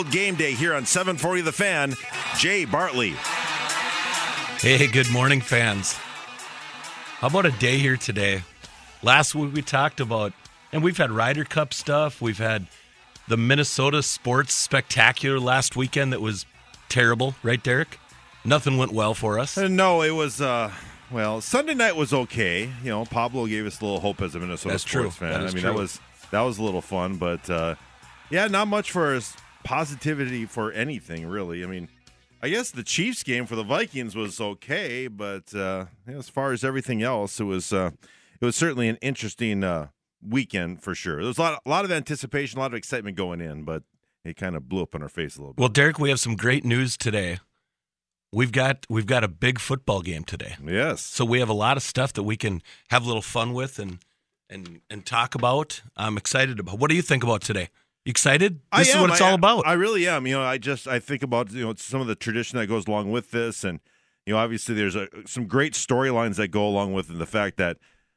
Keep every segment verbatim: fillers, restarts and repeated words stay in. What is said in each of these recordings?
Game day here on seven forty The Fan. Jay Bartley. Hey, good morning, fans. How about a day here today? Last week we talked about, and we've had Ryder Cup stuff. We've had the Minnesota Sports Spectacular last weekend that was terrible, right, Derek? Nothing went well for us. Uh, no, it was, uh, well, Sunday night was okay. You know, Pablo gave us a little hope as a Minnesota That's sports true. fan. That I is mean, true. that was that was a little fun, but uh, yeah, not much for us. Positivity for anything, really. I mean, I guess the Chiefs game for the Vikings was okay, but uh, as far as everything else, it was uh, it was certainly an interesting uh, weekend for sure. There was a lot, a lot of anticipation, a lot of excitement going in, but it kind of blew up in our face a little bit. Well, Derek, we have some great news today. We've got we've got a big football game today. Yes. So we have a lot of stuff that we can have a little fun with and and and talk about. I'm excited about. What do you think about today? You excited? This I is am. what it's I, all about. I really am. You know, I just I think about you know some of the tradition that goes along with this, and you know, obviously there's a, some great storylines that go along with it, and the fact that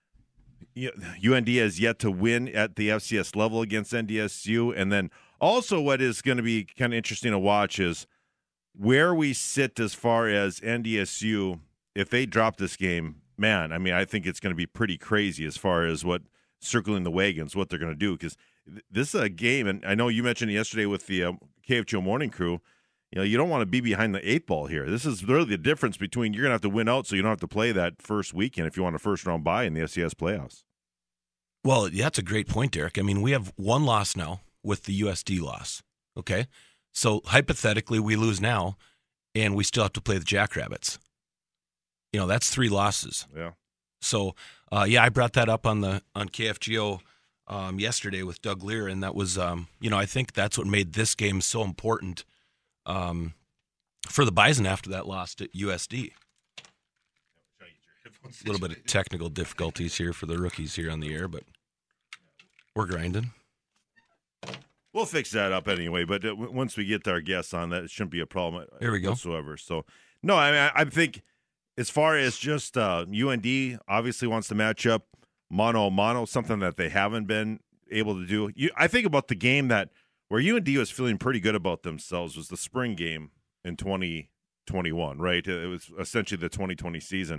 you know, U N D has yet to win at the F C S level against N D S U, and then also what is going to be kind of interesting to watch is where we sit as far as N D S U. If they drop this game, man, I mean, I think it's going to be pretty crazy as far as what circling the wagons, what they're going to do, because this is a game, and I know you mentioned it yesterday with the uh, K F G O Morning Crew, you know, you don't want to be behind the eight ball here. This is really the difference between you're going to have to win out so you don't have to play that first weekend if you want a first-round bye in the F C S playoffs. Well, yeah, that's a great point, Derek. I mean, we have one loss now with the U S D loss, okay? So hypothetically, we lose now, and we still have to play the Jackrabbits. You know, that's three losses. Yeah. So, uh, yeah, I brought that up on the on K F G O um, yesterday with Doug Lear, and that was, um, you know, I think that's what made this game so important um, for the Bison after that loss to U S D. A little bit of technical difficulties here for the rookies here on the air, but we're grinding. We'll fix that up anyway, but uh, once we get our guests on, that it shouldn't be a problem There we go. whatsoever. So, no, I mean, I, I think as far as just uh, U N D obviously wants to match up mano a mano, something that they haven't been able to do. You, I think about the game that where U N D was feeling pretty good about themselves was the spring game in twenty twenty-one, right? It was essentially the twenty twenty season.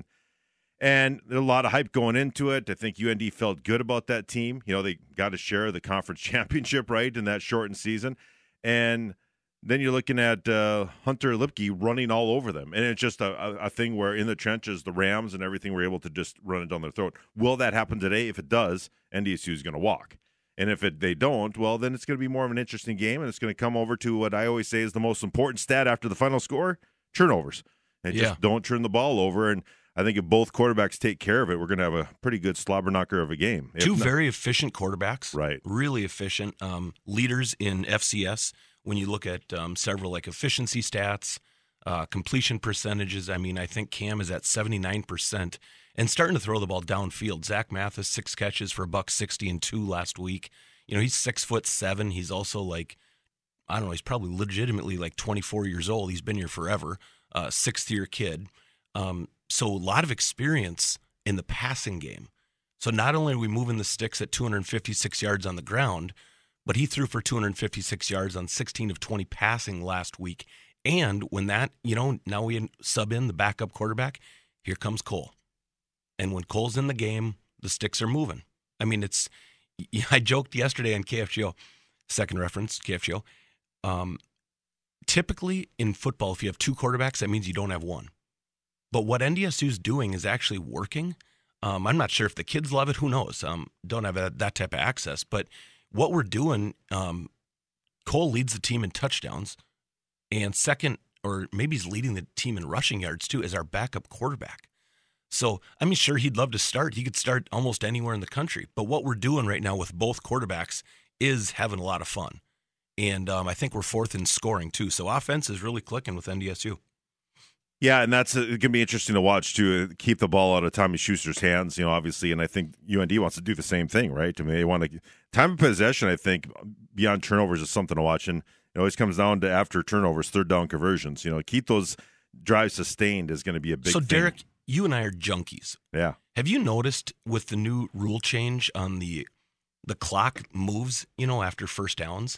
And there's a lot of hype going into it. I think U N D felt good about that team. You know, they got a share of the conference championship, right, in that shortened season. And then you're looking at uh, Hunter Lipke running all over them. And it's just a, a, a thing where in the trenches, the Rams and everything were able to just run it down their throat. Will that happen today? If it does, N D S U is going to walk. And if it, they don't, well, then it's going to be more of an interesting game, and it's going to come over to what I always say is the most important stat after the final score, turnovers. And Yeah. just don't turn the ball over. And I think if both quarterbacks take care of it, we're going to have a pretty good slobber knocker of a game. If Two not- very efficient quarterbacks. Right. Really efficient um, leaders in F C S. When you look at um, several like efficiency stats, uh, completion percentages, I mean, I think Cam is at seventy-nine percent and starting to throw the ball downfield. Zach Mathis, six catches for a buck sixty and two last week. You know, he's six foot seven. He's also like, I don't know, he's probably legitimately like twenty-four years old. He's been here forever. Uh, sixth year kid. Um, so a lot of experience in the passing game. So not only are we moving the sticks at two hundred fifty-six yards on the ground, but he threw for two hundred fifty-six yards on sixteen of twenty passing last week. And when that, you know, now we sub in the backup quarterback, here comes Cole. And when Cole's in the game, the sticks are moving. I mean, it's, I joked yesterday on K F G O, second reference, K F G O. Um, typically in football, if you have two quarterbacks, that means you don't have one. But what N D S U is doing is actually working. Um, I'm not sure if the kids love it. Who knows? Um, don't have that, that type of access. But what we're doing, um, Cole leads the team in touchdowns. And second, or maybe he's leading the team in rushing yards too, as our backup quarterback. So, I mean, sure, he'd love to start. He could start almost anywhere in the country. But what we're doing right now with both quarterbacks is having a lot of fun. And um, I think we're fourth in scoring too. So offense is really clicking with N D S U. Yeah, and that's going to be interesting to watch, too. Keep the ball out of Tommy Schuster's hands, you know, obviously. And I think U N D wants to do the same thing, right? I mean, they want to – time of possession, I think, beyond turnovers is something to watch. And it always comes down to after turnovers, third down conversions. You know, keep those drives sustained is going to be a big So, thing. Derek, you and I are junkies. Yeah. Have you noticed with the new rule change on the the clock moves, you know, after first downs?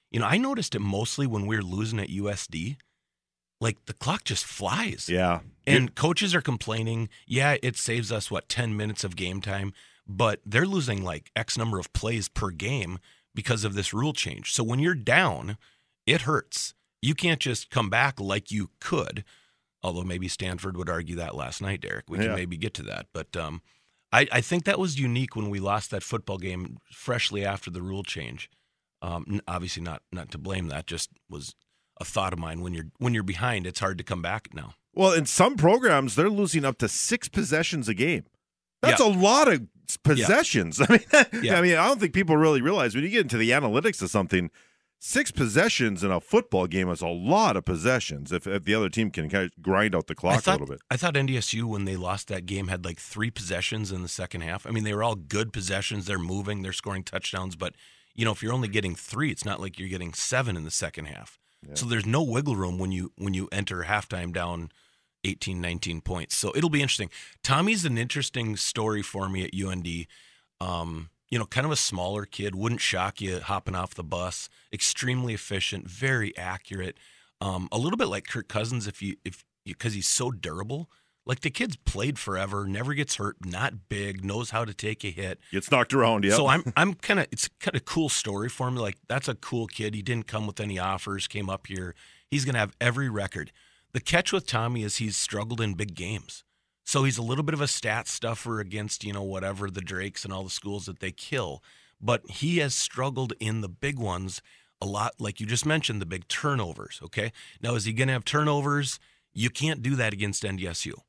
You know, I noticed it mostly when we were losing at U S D. Like, the clock just flies. Yeah. And coaches are complaining, yeah, it saves us, what, ten minutes of game time, but they're losing, like, X number of plays per game because of this rule change. So when you're down, it hurts. You can't just come back like you could, although maybe Stanford would argue that last night, Derek. We can yeah. maybe get to that. But um, I, I think that was unique when we lost that football game freshly after the rule change. Um, obviously not not to blame that, just was – a thought of mine. When you're when you're behind, it's hard to come back now. Well, in some programs, they're losing up to six possessions a game. That's yeah. a lot of possessions. Yeah. I mean, that, yeah. I mean, I don't think people really realize when you get into the analytics of something, six possessions in a football game is a lot of possessions. If, if the other team can kind of grind out the clock thought, a little bit. I thought N D S U, when they lost that game, had like three possessions in the second half. I mean, they were all good possessions. They're moving. They're scoring touchdowns. But you know, if you're only getting three, it's not like you're getting seven in the second half. Yeah. So there's no wiggle room when you when you enter halftime down eighteen, nineteen points. So it'll be interesting. Tommy's an interesting story for me at U N D. Um, you know, kind of a smaller kid, wouldn't shock you hopping off the bus. Extremely efficient, very accurate. Um, a little bit like Kirk Cousins, if you if because he's so durable. Like, the kid's played forever, never gets hurt, not big, knows how to take a hit. Gets knocked around, yeah. So I'm I'm kind of it's kind of cool story for me. Like, that's a cool kid. He didn't come with any offers, came up here. He's going to have every record. The catch with Tommy is he's struggled in big games. So he's a little bit of a stat stuffer against, you know, whatever, the Drakes and all the schools that they kill. But he has struggled in the big ones a lot, like you just mentioned, the big turnovers, okay? Now, is he going to have turnovers? You can't do that against N D S U.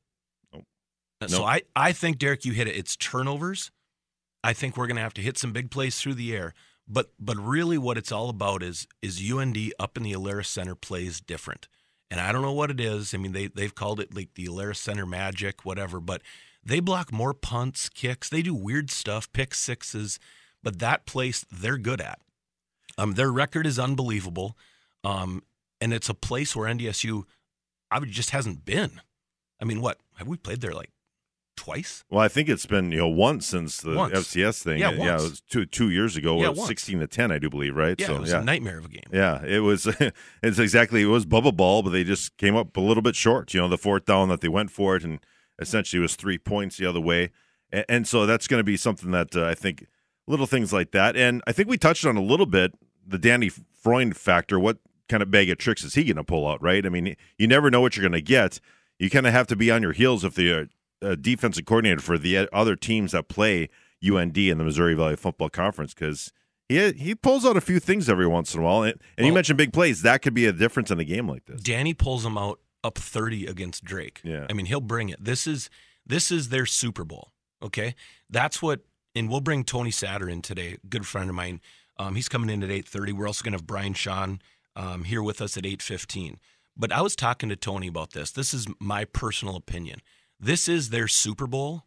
So Nope. I, I think, Derek, you hit it. It's turnovers. I think we're going to have to hit some big plays through the air. But but really what it's all about is is U N D up in the Alerus Center plays different. And I don't know what it is. I mean, they, they've called it like the Alerus Center magic, whatever. But they block more punts, kicks. They do weird stuff, pick sixes. But that place they're good at. Um, their record is unbelievable. Um, and it's a place where N D S U I would, just hasn't been. I mean, what? Have we played there like twice? Well, I think it's been, you know, once since the once. F C S thing. Yeah, yeah, it was two two years ago. Yeah, it was once. sixteen to ten, I do believe, right? Yeah, so, it was yeah. a nightmare of a game. Yeah, it was. It's exactly. It was Bubba Ball, but they just came up a little bit short. You know, the fourth down that they went for it, and essentially it was three points the other way. And, and so that's going to be something that uh, I think little things like that. And I think we touched on a little bit the Danny Freund factor. What kind of bag of tricks is he going to pull out? Right? I mean, you never know what you're going to get. You kind of have to be on your heels if the uh, defensive coordinator for the other teams that play U N D in the Missouri Valley Football Conference, because he he pulls out a few things every once in a while. And, and well, you mentioned big plays. That could be a difference in a game like this. Danny pulls them out up thirty against Drake. Yeah. I mean, he'll bring it. This is this is their Super Bowl, okay? That's what – and we'll bring Tony Satter in today, a good friend of mine. Um, he's coming in at eight thirty. We're also going to have Brian Shawn um, here with us at eight fifteen. But I was talking to Tony about this. This is my personal opinion. This is their Super Bowl.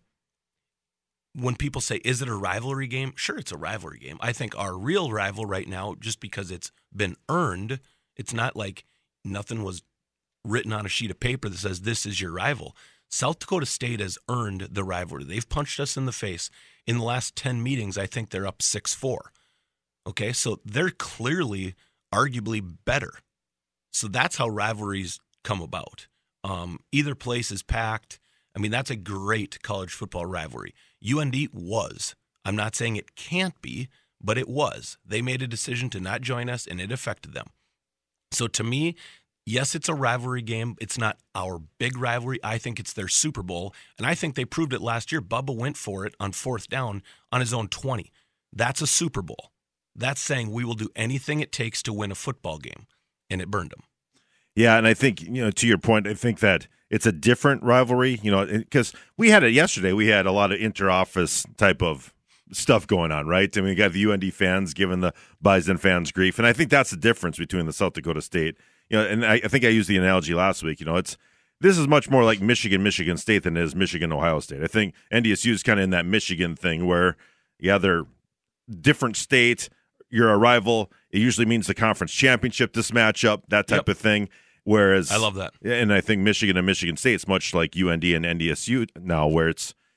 When people say, is it a rivalry game? Sure, it's a rivalry game. I think our real rival right now, just because it's been earned, it's not like nothing was written on a sheet of paper that says this is your rival. South Dakota State has earned the rivalry. They've punched us in the face. In the last ten meetings, I think they're up six four. Okay, so they're clearly, arguably better. So that's how rivalries come about. Um, either place is packed. I mean, that's a great college football rivalry. U N D was. I'm not saying it can't be, but it was. They made a decision to not join us, and it affected them. So to me, yes, it's a rivalry game. It's not our big rivalry. I think it's their Super Bowl, and I think they proved it last year. Bubba went for it on fourth down on his own twenty. That's a Super Bowl. That's saying we will do anything it takes to win a football game, and it burned them. Yeah, and I think, you know, to your point, I think that it's a different rivalry, you know, because we had it yesterday. We had a lot of inter-office type of stuff going on, right? I mean, we got the U N D fans giving the Bison fans grief, and I think that's the difference between the South Dakota State, you know, and I, I think I used the analogy last week, you know, it's this is much more like Michigan, Michigan State than it is Michigan, Ohio State. I think N D S U is kind of in that Michigan thing where, yeah, they're different states. You're a rival. It usually means the conference championship, this matchup, that type Yep. of thing. Whereas I love that. And I think Michigan and Michigan State's much like U N D and N D S U now, where it's,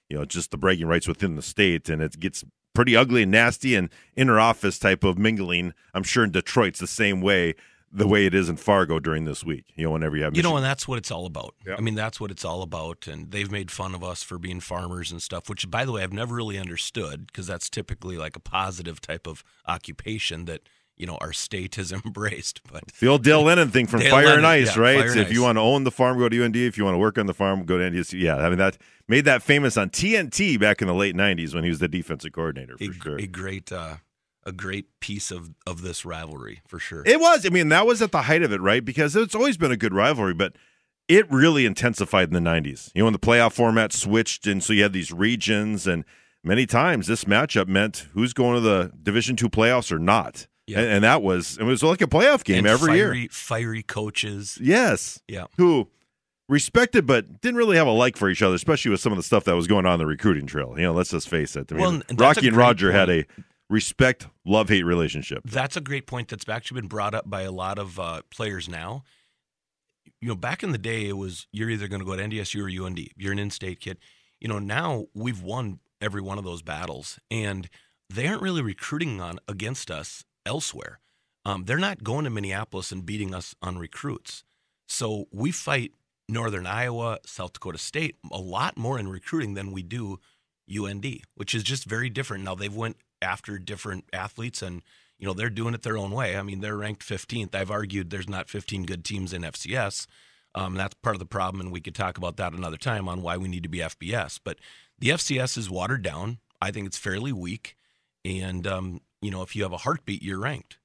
you know, just the bragging rights within the state, and it gets pretty ugly and nasty and inter-office type of mingling. I'm sure in Detroit's the same way, the way it is in Fargo during this week. You know, whenever you have, you know, and that's what it's all about. Yep. I mean, that's what it's all about. And they've made fun of us for being farmers and stuff, which, by the way, I've never really understood, because that's typically like a positive type of occupation that, you know, our state has embraced. But the old Dale Lennon thing from Dale Fire Lennon, and Ice, yeah, right? Fire So and if you Ice. want to own the farm, go to U N D. If you want to work on the farm, go to N D S U. Yeah, I mean, that made that famous on T N T back in the late nineties when he was the defensive coordinator, for a, sure. A great, uh, a great piece of, of this rivalry, for sure. It was. I mean, that was at the height of it, right? Because it's always been a good rivalry, but it really intensified in the nineties. You know, when the playoff format switched, and so you had these regions, and many times this matchup meant who's going to the Division two playoffs or not. Yeah. And, and that was, it was like a playoff game and every fiery, year. Fiery coaches. Yes. Yeah. Who respected but didn't really have a like for each other, especially with some of the stuff that was going on in the recruiting trail. You know, let's just face it. I mean, Well, and that's Rocky a and great Roger had a point. respect, love-hate relationship. That's a great point that's actually been brought up by a lot of uh, players now. You know, back in the day, it was you're either going to go to N D S U or U N D. You're an in-state kid. You know, now we've won every one of those battles, and they aren't really recruiting on against us elsewhere. Um, they're not going to Minneapolis and beating us on recruits. So we fight Northern Iowa, South Dakota State a lot more in recruiting than we do U N D, which is just very different. Now they've went after different athletes, and you know they're doing it their own way. I mean, they're ranked fifteenth. I've argued there's not fifteen good teams in F C S. Um, that's part of the problem, and we could talk about that another time on why we need to be F B S. But the F C S is watered down. I think it's fairly weak, and um, you know if you have a heartbeat, you're ranked.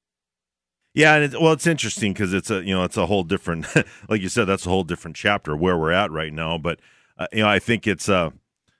Yeah, and it, well, it's interesting because it's a you know it's a whole different, like you said, that's a whole different chapter where we're at right now. But uh, you know, I think it's uh,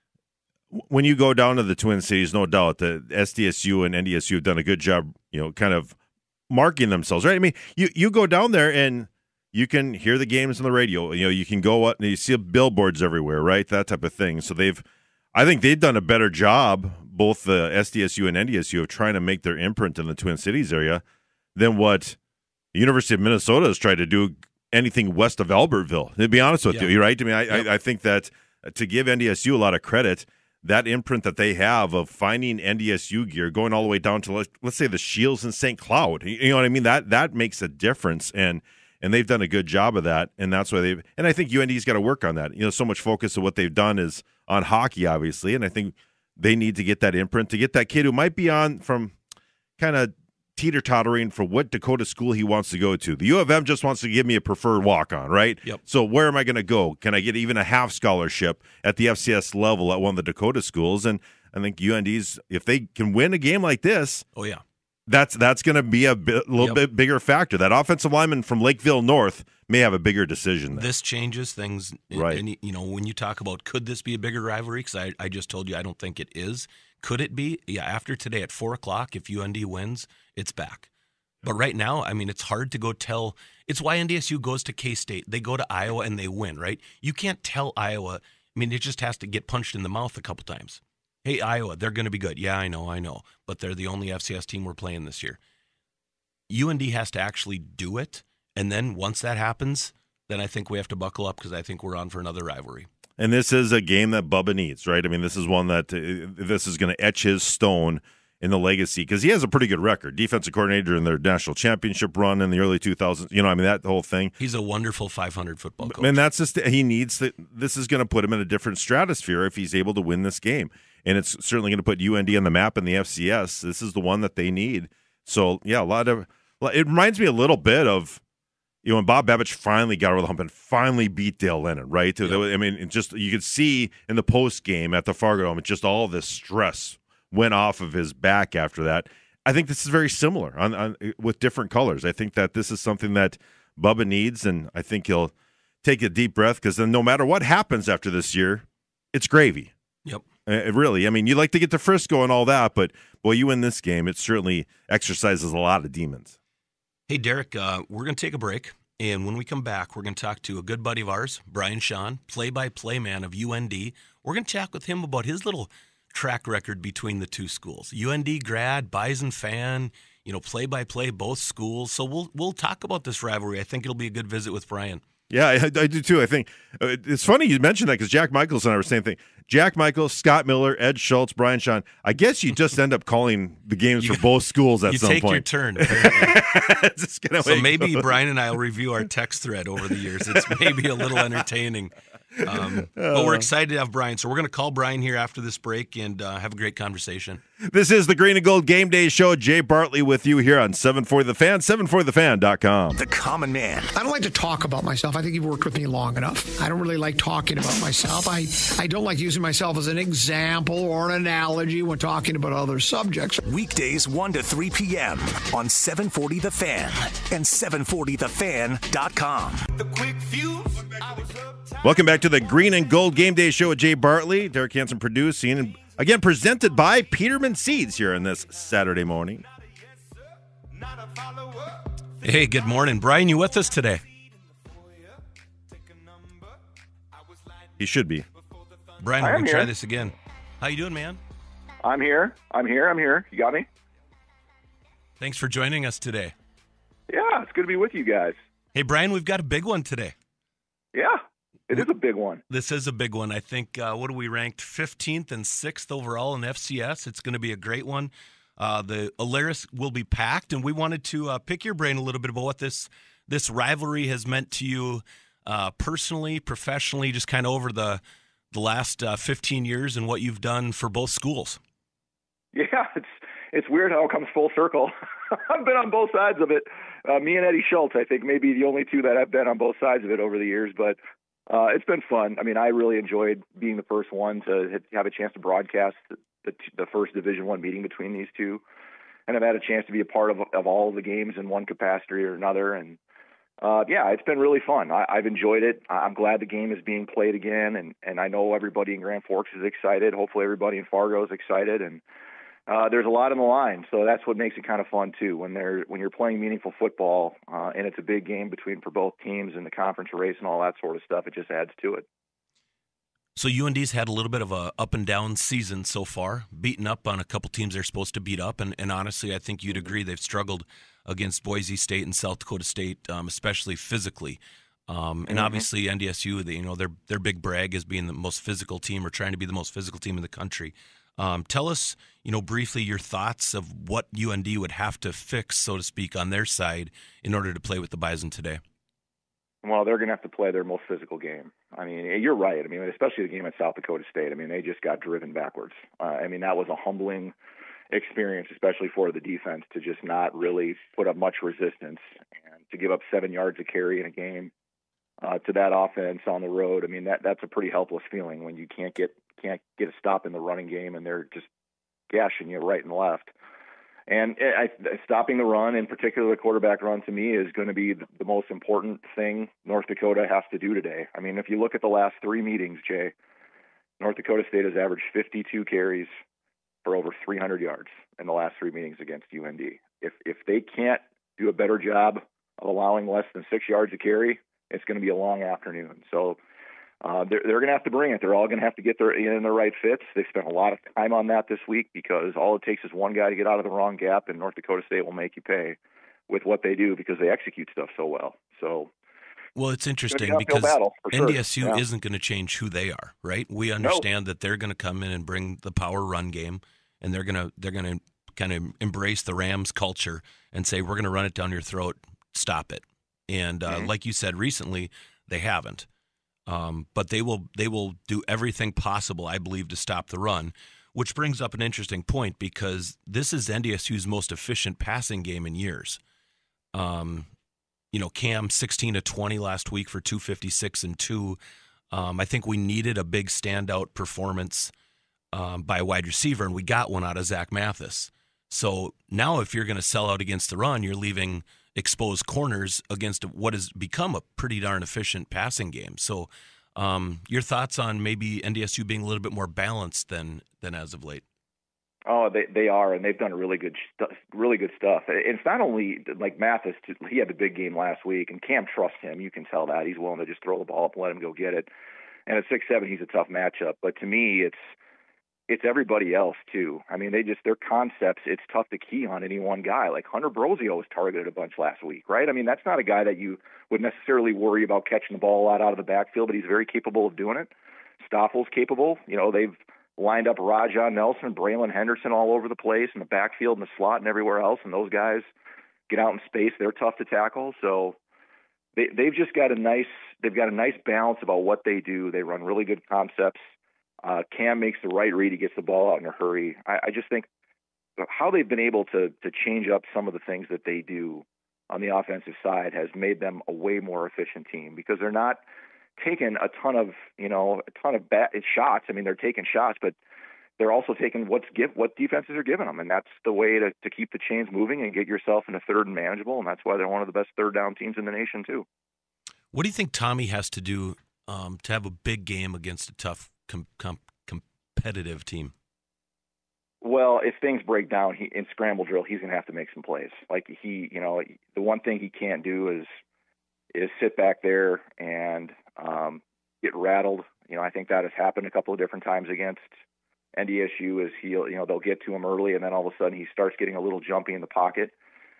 when you go down to the Twin Cities, no doubt the S D S U and N D S U have done a good job, you know, kind of marking themselves, right? I mean, you you go down there and you can hear the games on the radio. You know, you can go up and you see billboards everywhere, right? That type of thing. So they've, I think they've done a better job, both the S D S U and N D S U, of trying to make their imprint in the Twin Cities area than what the University of Minnesota has tried to do anything west of Albertville. To be honest with Yeah. you, right? I mean, I, Yep. I, I think that to give N D S U a lot of credit, that imprint that they have of finding N D S U gear, going all the way down to, let's, let's say, the Shields in Saint Cloud. You know what I mean? That that makes a difference, and and they've done a good job of that, and that's why they've. And I think U N D's got to work on that. You know, so much focus of what they've done is on hockey, obviously, and I think they need to get that imprint to get that kid who might be on from kind of teeter-tottering for what Dakota school he wants to go to. The U of M just wants to give me a preferred walk-on, right? Yep. So where am I going to go? Can I get even a half scholarship at the F C S level at one of the Dakota schools? And I think U N D's, if they can win a game like this, Oh yeah. that's that's going to be a bit, little Yep. bit bigger factor. That offensive lineman from Lakeville North may have a bigger decision there. This changes things. Right. And, you know, when you talk about could this be a bigger rivalry, because I, I just told you I don't think it is. Could it be? Yeah, after today at four o'clock, if U N D wins, it's back. But right now, I mean, it's hard to go tell. It's why N D S U goes to K-State. They go to Iowa and they win, right? You can't tell Iowa. I mean, it just has to get punched in the mouth a couple times. Hey, Iowa, they're going to be good. Yeah, I know, I know. But they're the only F C S team we're playing this year. U N D has to actually do it. And then once that happens, then I think we have to buckle up because I think we're on for another rivalry. And this is a game that Bubba needs, right? I mean, this is one that uh, this is going to etch his stone in the legacy because he has a pretty good record. Defensive coordinator in their national championship run in the early two thousands. You know, I mean, that whole thing. He's a wonderful five hundred football coach. And that's just, he needs that. This is going to put him in a different stratosphere if he's able to win this game. And it's certainly going to put U N D on the map in the F C S. This is the one that they need. So, yeah, a lot of, it reminds me a little bit of, you know, when Bob Babich finally got over the hump and finally beat Dale Lennon, right? Yep. I mean, it just you could see in the post game at the Fargo Dome, just all this stress went off of his back after that. I think this is very similar on, on with different colors. I think that this is something that Bubba needs, and I think he'll take a deep breath because then no matter what happens after this year, it's gravy. Yep. Uh, really, I mean, you like to get to Frisco and all that, but boy, you win this game, it certainly exercises a lot of demons. Hey, Derek, uh, we're going to take a break, and when we come back, we're going to talk to a good buddy of ours, Brian Shawn, play-by-play man of U N D. We're going to chat with him about his little track record between the two schools. U N D grad, Bison fan, you know, play-by-play both schools. So we'll we'll talk about this rivalry. I think it'll be a good visit with Brian. Yeah, I, I do too. I think uh, it's funny you mentioned that because Jack Michaels and I were saying thing. Jack Michaels, Scott Miller, Ed Schultz, Brian Shawn. I guess you just end up calling the games You- for both schools at You some take point. your turn. apparently. Just kinda So way it maybe goes. Brian and I will review our text thread over the years. It's maybe a little entertaining. Um, but we're excited to have Brian. So we're going to call Brian here after this break and uh, have a great conversation. This is the Green and Gold Game Day Show. Jay Bartley with you here on seven forty The Fan, seven forty the fan dot com. The Common Man. I don't like to talk about myself. I think you've worked with me long enough. I don't really like talking about myself. I, I don't like using myself as an example or an analogy when talking about other subjects. Weekdays one to three p.m. on seven forty The Fan and seven forty the fan dot com. The quick fuse. I was uptight. Welcome back to the Green and Gold Game Day Show with Jay Bartley, Derek Hansen producing, and again presented by Peterman Seeds here on this Saturday morning. Not a follower. Hey, good morning. Brian, you with us today? He should be. Brian, we're I am going to try here. this again. How you doing, man? I'm here. I'm here. I'm here. You got me? Thanks for joining us today. Yeah, it's good to be with you guys. Hey, Brian, we've got a big one today. Yeah, it is a big one. This is a big one. I think, uh, what are we ranked? fifteenth and sixth overall in F C S. It's going to be a great one. Uh, the Alaris will be packed, and we wanted to uh, pick your brain a little bit about what this this rivalry has meant to you uh, personally, professionally, just kind of over the the last uh, fifteen years and what you've done for both schools. Yeah, it's it's weird how it comes full circle. I've been on both sides of it. Uh, me and Eddie Schultz, I think, maybe the only two that I've been on both sides of it over the years. But uh, it's been fun. I mean, I really enjoyed being the first one to have a chance to broadcast the, the, the first Division One meeting between these two, and I've had a chance to be a part of of all of the games in one capacity or another. And uh, yeah, it's been really fun. I, I've enjoyed it. I'm glad the game is being played again, and and I know everybody in Grand Forks is excited. Hopefully, everybody in Fargo is excited, and Uh, there's a lot on the line, so that's what makes it kind of fun too. When they're when you're playing meaningful football, uh, and it's a big game between for both teams in the conference race and all that sort of stuff, it just adds to it. So U N D's had a little bit of a up and down season so far, beaten up on a couple teams they're supposed to beat up, and, and honestly, I think you'd agree they've struggled against Boise State and South Dakota State, um, especially physically. Um, and Mhm. obviously N D S U, they, you know, their their big brag is being the most physical team or trying to be the most physical team in the country. Um, tell us, you know, briefly your thoughts of what U N D would have to fix, so to speak, on their side in order to play with the Bison today. Well, they're going to have to play their most physical game. I mean, you're right. I mean, especially the game at South Dakota State. I mean, they just got driven backwards. Uh, I mean, that was a humbling experience, especially for the defense, to just not really put up much resistance and to give up seven yards of carry in a game uh, to that offense on the road. I mean, that that's a pretty helpless feeling when you can't get can't get a stop in the running game and they're just gashing you right and left. And I, stopping the run, in particular the quarterback run, to me is going to be the most important thing North Dakota has to do today. I mean, if you look at the last three meetings, Jay, North Dakota State has averaged fifty-two carries for over three hundred yards in the last three meetings against U N D. If if they can't do a better job of allowing less than six yards of carry, it's going to be a long afternoon. So uh, they're, they're going to have to bring it. They're all going to have to get their in the right fits. They've spent a lot of time on that this week because all it takes is one guy to get out of the wrong gap, and North Dakota State will make you pay with what they do because they execute stuff so well. So, well, it's interesting It's gonna be an uphill because battle, for sure. N D S U Yeah. isn't going to change who they are, right? We understand that they're going to come in and bring the power run game, and they're going to they're going to kind of embrace the Rams culture and say, we're going to run it down your throat, stop it. And uh, Mhm. like you said recently, they haven't. Um, but they will they will do everything possible, I believe, to stop the run, which brings up an interesting point because this is N D S U's most efficient passing game in years. Um, you know, Cam sixteen to twenty last week for two fifty-six and two. Um, I think we needed a big standout performance um, by a wide receiver, and we got one out of Zach Mathis. So now if you're going to sell out against the run, you're leaving exposed corners against what has become a pretty darn efficient passing game. So um, your thoughts on maybe N D S U being a little bit more balanced than than as of late? Oh, they they are, and they've done really good stuff. Really good stuff. It's not only like Mathis; he had the big game last week, and Cam trusts him. You can tell that he's willing to just throw the ball up and let him go get it. And at six seven, he's a tough matchup. But to me, it's it's everybody else too. I mean, they just, their concepts, it's tough to key on any one guy. Like Hunter Brosio was targeted a bunch last week, right? I mean, that's not a guy that you would necessarily worry about catching the ball a lot out of the backfield, but he's very capable of doing it. Stoffel's capable. You know, they've lined up Rajah Nelson, Braylon Henderson all over the place in the backfield and the slot and everywhere else, and those guys get out in space. They're tough to tackle. So they, they've just got a nice, they've got a nice balance about what they do. They run really good concepts. Uh, Cam makes the right read. He gets the ball out in a hurry. I, I just think how they've been able to to change up some of the things that they do on the offensive side has made them a way more efficient team, because they're not taking a ton of, you know, a ton of bad shots. I mean, they're taking shots, but they're also taking what's give what defenses are giving them, and that's the way to, to keep the chains moving and get yourself in a third and manageable. And that's why they're one of the best third down teams in the nation too. What do you think Tommy has to do um, to have a big game against a tough Com- com- competitive team? Well, if things break down he, in scramble drill, he's going to have to make some plays. Like he, you know, the one thing he can't do is is sit back there and um, get rattled. You know, I think that has happened a couple of different times against N D S U. Is he, you know, they'll get to him early, and then all of a sudden he starts getting a little jumpy in the pocket.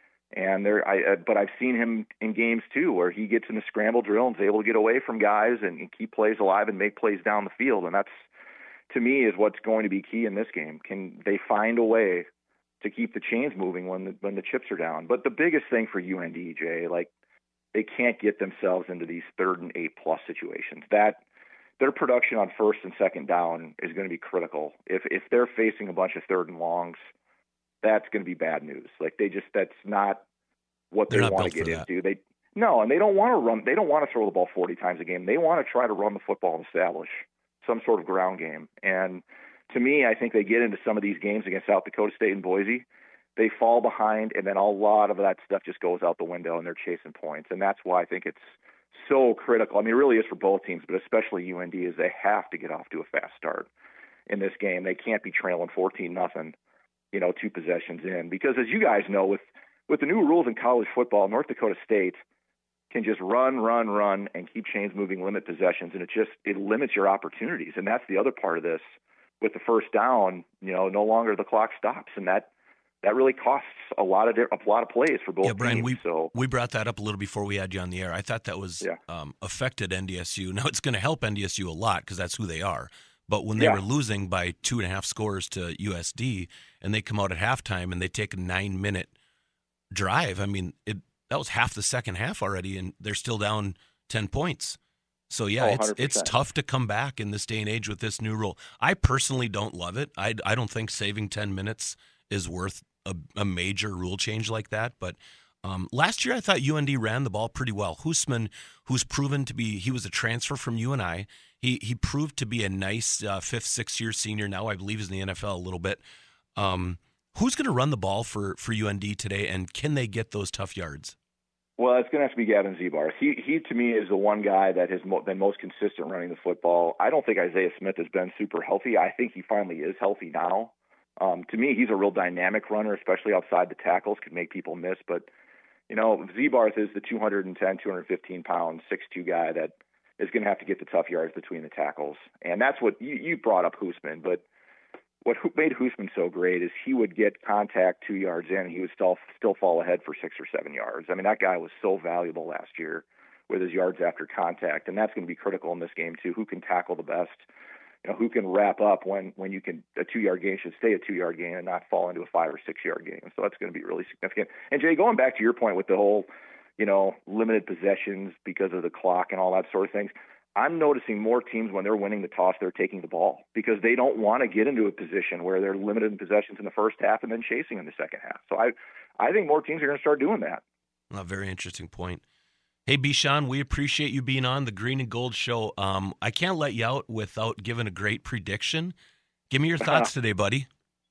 And there, I, uh, but I've seen him in games too, where he gets in the scramble drill and is able to get away from guys and, and keep plays alive and make plays down the field. And that's, to me, is what's going to be key in this game. Can they find a way to keep the chains moving when the, when the chips are down? But the biggest thing for U N D, Jay, like they can't get themselves into these third and eight plus situations. That their production on first and second down is going to be critical. If if they're facing a bunch of third and longs, that's going to be bad news. Like they just, that's not what they want to get into. They no, and they don't want to run. They don't want to throw the ball forty times a game. They want to try to run the football and establish some sort of ground game. And to me, I think they get into some of these games against South Dakota State and Boise, they fall behind, and then a lot of that stuff just goes out the window, and they're chasing points. And that's why I think it's so critical. I mean, it really is for both teams, but especially U N D, is they have to get off to a fast start in this game. They can't be trailing fourteen nothing. You know, two possessions in, because as you guys know, with, with the new rules in college football, North Dakota State can just run, run, run, and keep chains moving, limit possessions, and it just, it limits your opportunities. And that's the other part of this. With the first down, you know, no longer the clock stops, and that, that really costs a lot of, a lot of plays for both yeah, Brian, teams. We, so we brought that up a little before we had you on the air. I thought that was yeah. um, affected N D S U. Now it's going to help N D S U a lot because that's who they are. But when they yeah. were losing by two and a half scores to U S D, and they come out at halftime and they take a nine-minute drive, I mean, it that was half the second half already, and they're still down ten points. So yeah, oh, it's it's tough to come back in this day and age with this new rule. I personally don't love it. I I don't think saving ten minutes is worth a, a major rule change like that. But um, last year I thought U N D ran the ball pretty well. Hoosman, who's proven to be, he was a transfer from U N I. He he proved to be a nice uh, fifth, sixth year senior. Now I believe he's in the N F L a little bit. Um, who's going to run the ball for, for U N D today, and can they get those tough yards? Well, it's going to have to be Gavin Zebar. He, he to me, is the one guy that has mo- been most consistent running the football. I don't think Isaiah Smith has been super healthy. I think he finally is healthy now. Um, to me, he's a real dynamic runner, especially outside the tackles, could make people miss. But, you know, Zebar is the two ten, two fifteen pound, six two guy that is going to have to get the tough yards between the tackles. And that's what you, you brought up Hoosman, but what made Hoosman so great is he would get contact two yards in, and he would still still fall ahead for six or seven yards. I mean, that guy was so valuable last year with his yards after contact, and that's going to be critical in this game too. Who can tackle the best? You know, who can wrap up when when you can a two yard gain should stay a two yard gain and not fall into a five or six yard gain. So that's going to be really significant. And Jay, going back to your point with the whole, you know, limited possessions because of the clock and all that sort of things. I'm noticing more teams when they're winning the toss, they're taking the ball because they don't want to get into a position where they're limited in possessions in the first half and then chasing in the second half. So I, I think more teams are going to start doing that. A very interesting point. Hey, Bishan, we appreciate you being on the Green and Gold Show. Um, I can't let you out without giving a great prediction. Give me your thoughts today, buddy.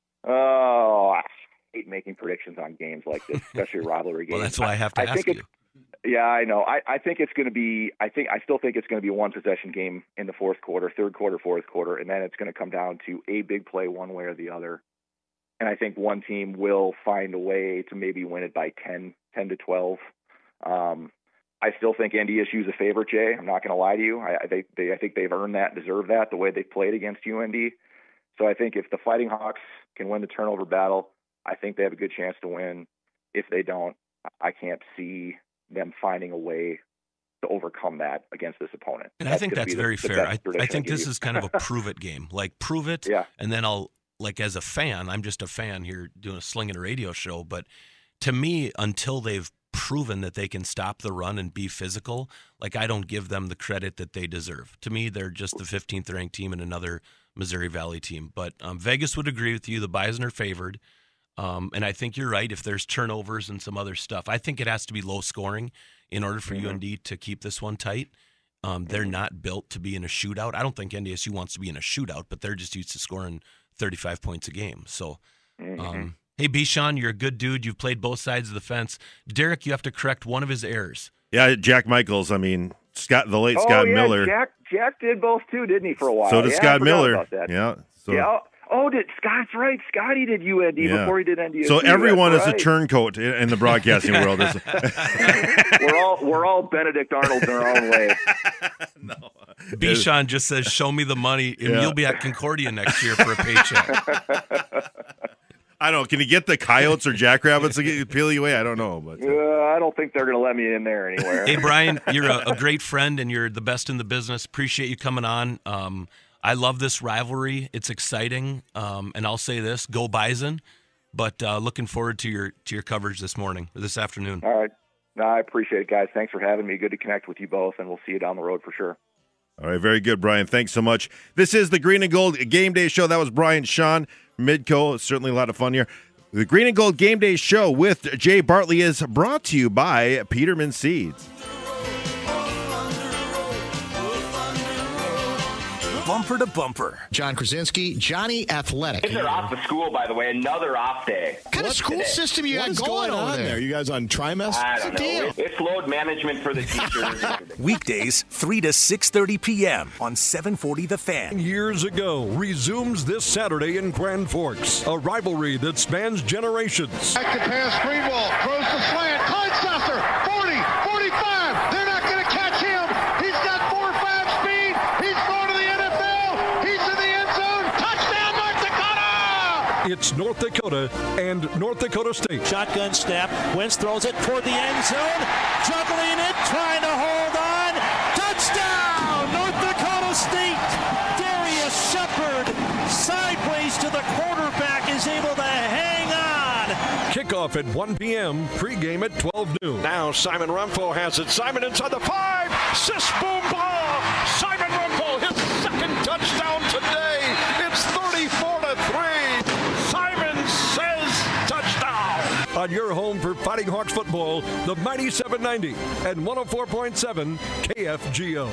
Oh, I hate making predictions on games like this, especially rivalry games. Well, that's why I have to I, ask I think you. It's, yeah, I know. I, I think it's going to be. I think I still think it's going to be a one possession game in the fourth quarter, third quarter, fourth quarter, and then it's going to come down to a big play one way or the other. And I think one team will find a way to maybe win it by ten, ten to twelve. Um, I still think N D S U is a favorite, Jay. I'm not going to lie to you. I, I think they, I think they've earned that, deserve that, the way they've played against U N D. So I think if the Fighting Hawks can win the turnover battle, I think they have a good chance to win. If they don't, I can't see them finding a way to overcome that against this opponent. And I think that's very the, fair. The I, I think this is kind of a prove-it game. Like, prove it, yeah. and then I'll, like, as a fan, I'm just a fan here doing a Sling It a Radio show, but to me, until they've proven that they can stop the run and be physical, like, I don't give them the credit that they deserve. To me, they're just the fifteenth ranked team and another Missouri Valley team. But um, Vegas would agree with you. The Bison are favored. Um, and I think you're right. If there's turnovers and some other stuff, I think it has to be low scoring in order for mm-hmm. U N D to keep this one tight. Um, they're not built to be in a shootout. I don't think N D S U wants to be in a shootout, but they're just used to scoring thirty-five points a game. So, mm-hmm. um, hey, Bichon, you're a good dude. You've played both sides of the fence. Derek, you have to correct one of his errors. Yeah, Jack Michaels. I mean, Scott, the late oh, Scott yeah, Miller. Jack, Jack did both too, didn't he, for a while? So did yeah, Scott Miller. About that. Yeah. So. Yeah. Oh, did Scott's right? Scotty did U N D yeah. before he did N D S U. So everyone That's is right. a turncoat in, in the broadcasting world. we're all we're all Benedict Arnold in our own way. No. Bichon just says, "Show me the money, and Yeah. you'll be at Concordia next year for a paycheck." I don't know. Can you get the coyotes or jackrabbits to get, peel you away? I don't know, but uh, I don't think they're going to let me in there anywhere. Hey, Brian, you're a, a great friend, and you're the best in the business. Appreciate you coming on. Um, I love this rivalry. It's exciting, um, and I'll say this: go Bison! But uh, looking forward to your to your coverage this morning or this afternoon. All right, no, I appreciate it, guys. Thanks for having me. Good to connect with you both, and we'll see you down the road for sure. All right, very good, Brian. Thanks so much. This is the Green and Gold Game Day Show. That was Brian Shawn, Midco. Certainly a lot of fun here. The Green and Gold Game Day Show with Jay Bartley is brought to you by Peterman Seeds. Bumper to bumper. John Krasinski, Johnny Athletic. Kids are off to school, by the way. Another off day. What kind of school today? system you What got is going, going over on there? there? You guys on trimester? I don't What's the know. deal? It- It's load management for the teachers. Weekdays, three to six thirty p.m. on seven forty The Fan. Years ago resumes this Saturday in Grand Forks. A rivalry that spans generations. Back to pass, screen ball, throws the slant, Kleinstosser, forty, forty-five, they're not going to catch him. He's got four five speed, he's going to the N F L, he's in the end zone, touchdown North Dakota! It's North Dakota and North Dakota State. Shotgun snap, Wentz throws it toward the end zone, juggling it, trying to hold on, touchdown North Dakota State! Darius Shepard sideways to the quarterback is able to hang on. Kickoff at one p.m., pregame at twelve noon. Now Simon Rumpho has it. Simon inside the five. Sis boom ball. Simon Rumpho, his second touchdown today. It's thirty-four to three. Simon says touchdown. On your home for Fighting Hawks football, the Mighty seven ninety and one oh four point seven K F G O.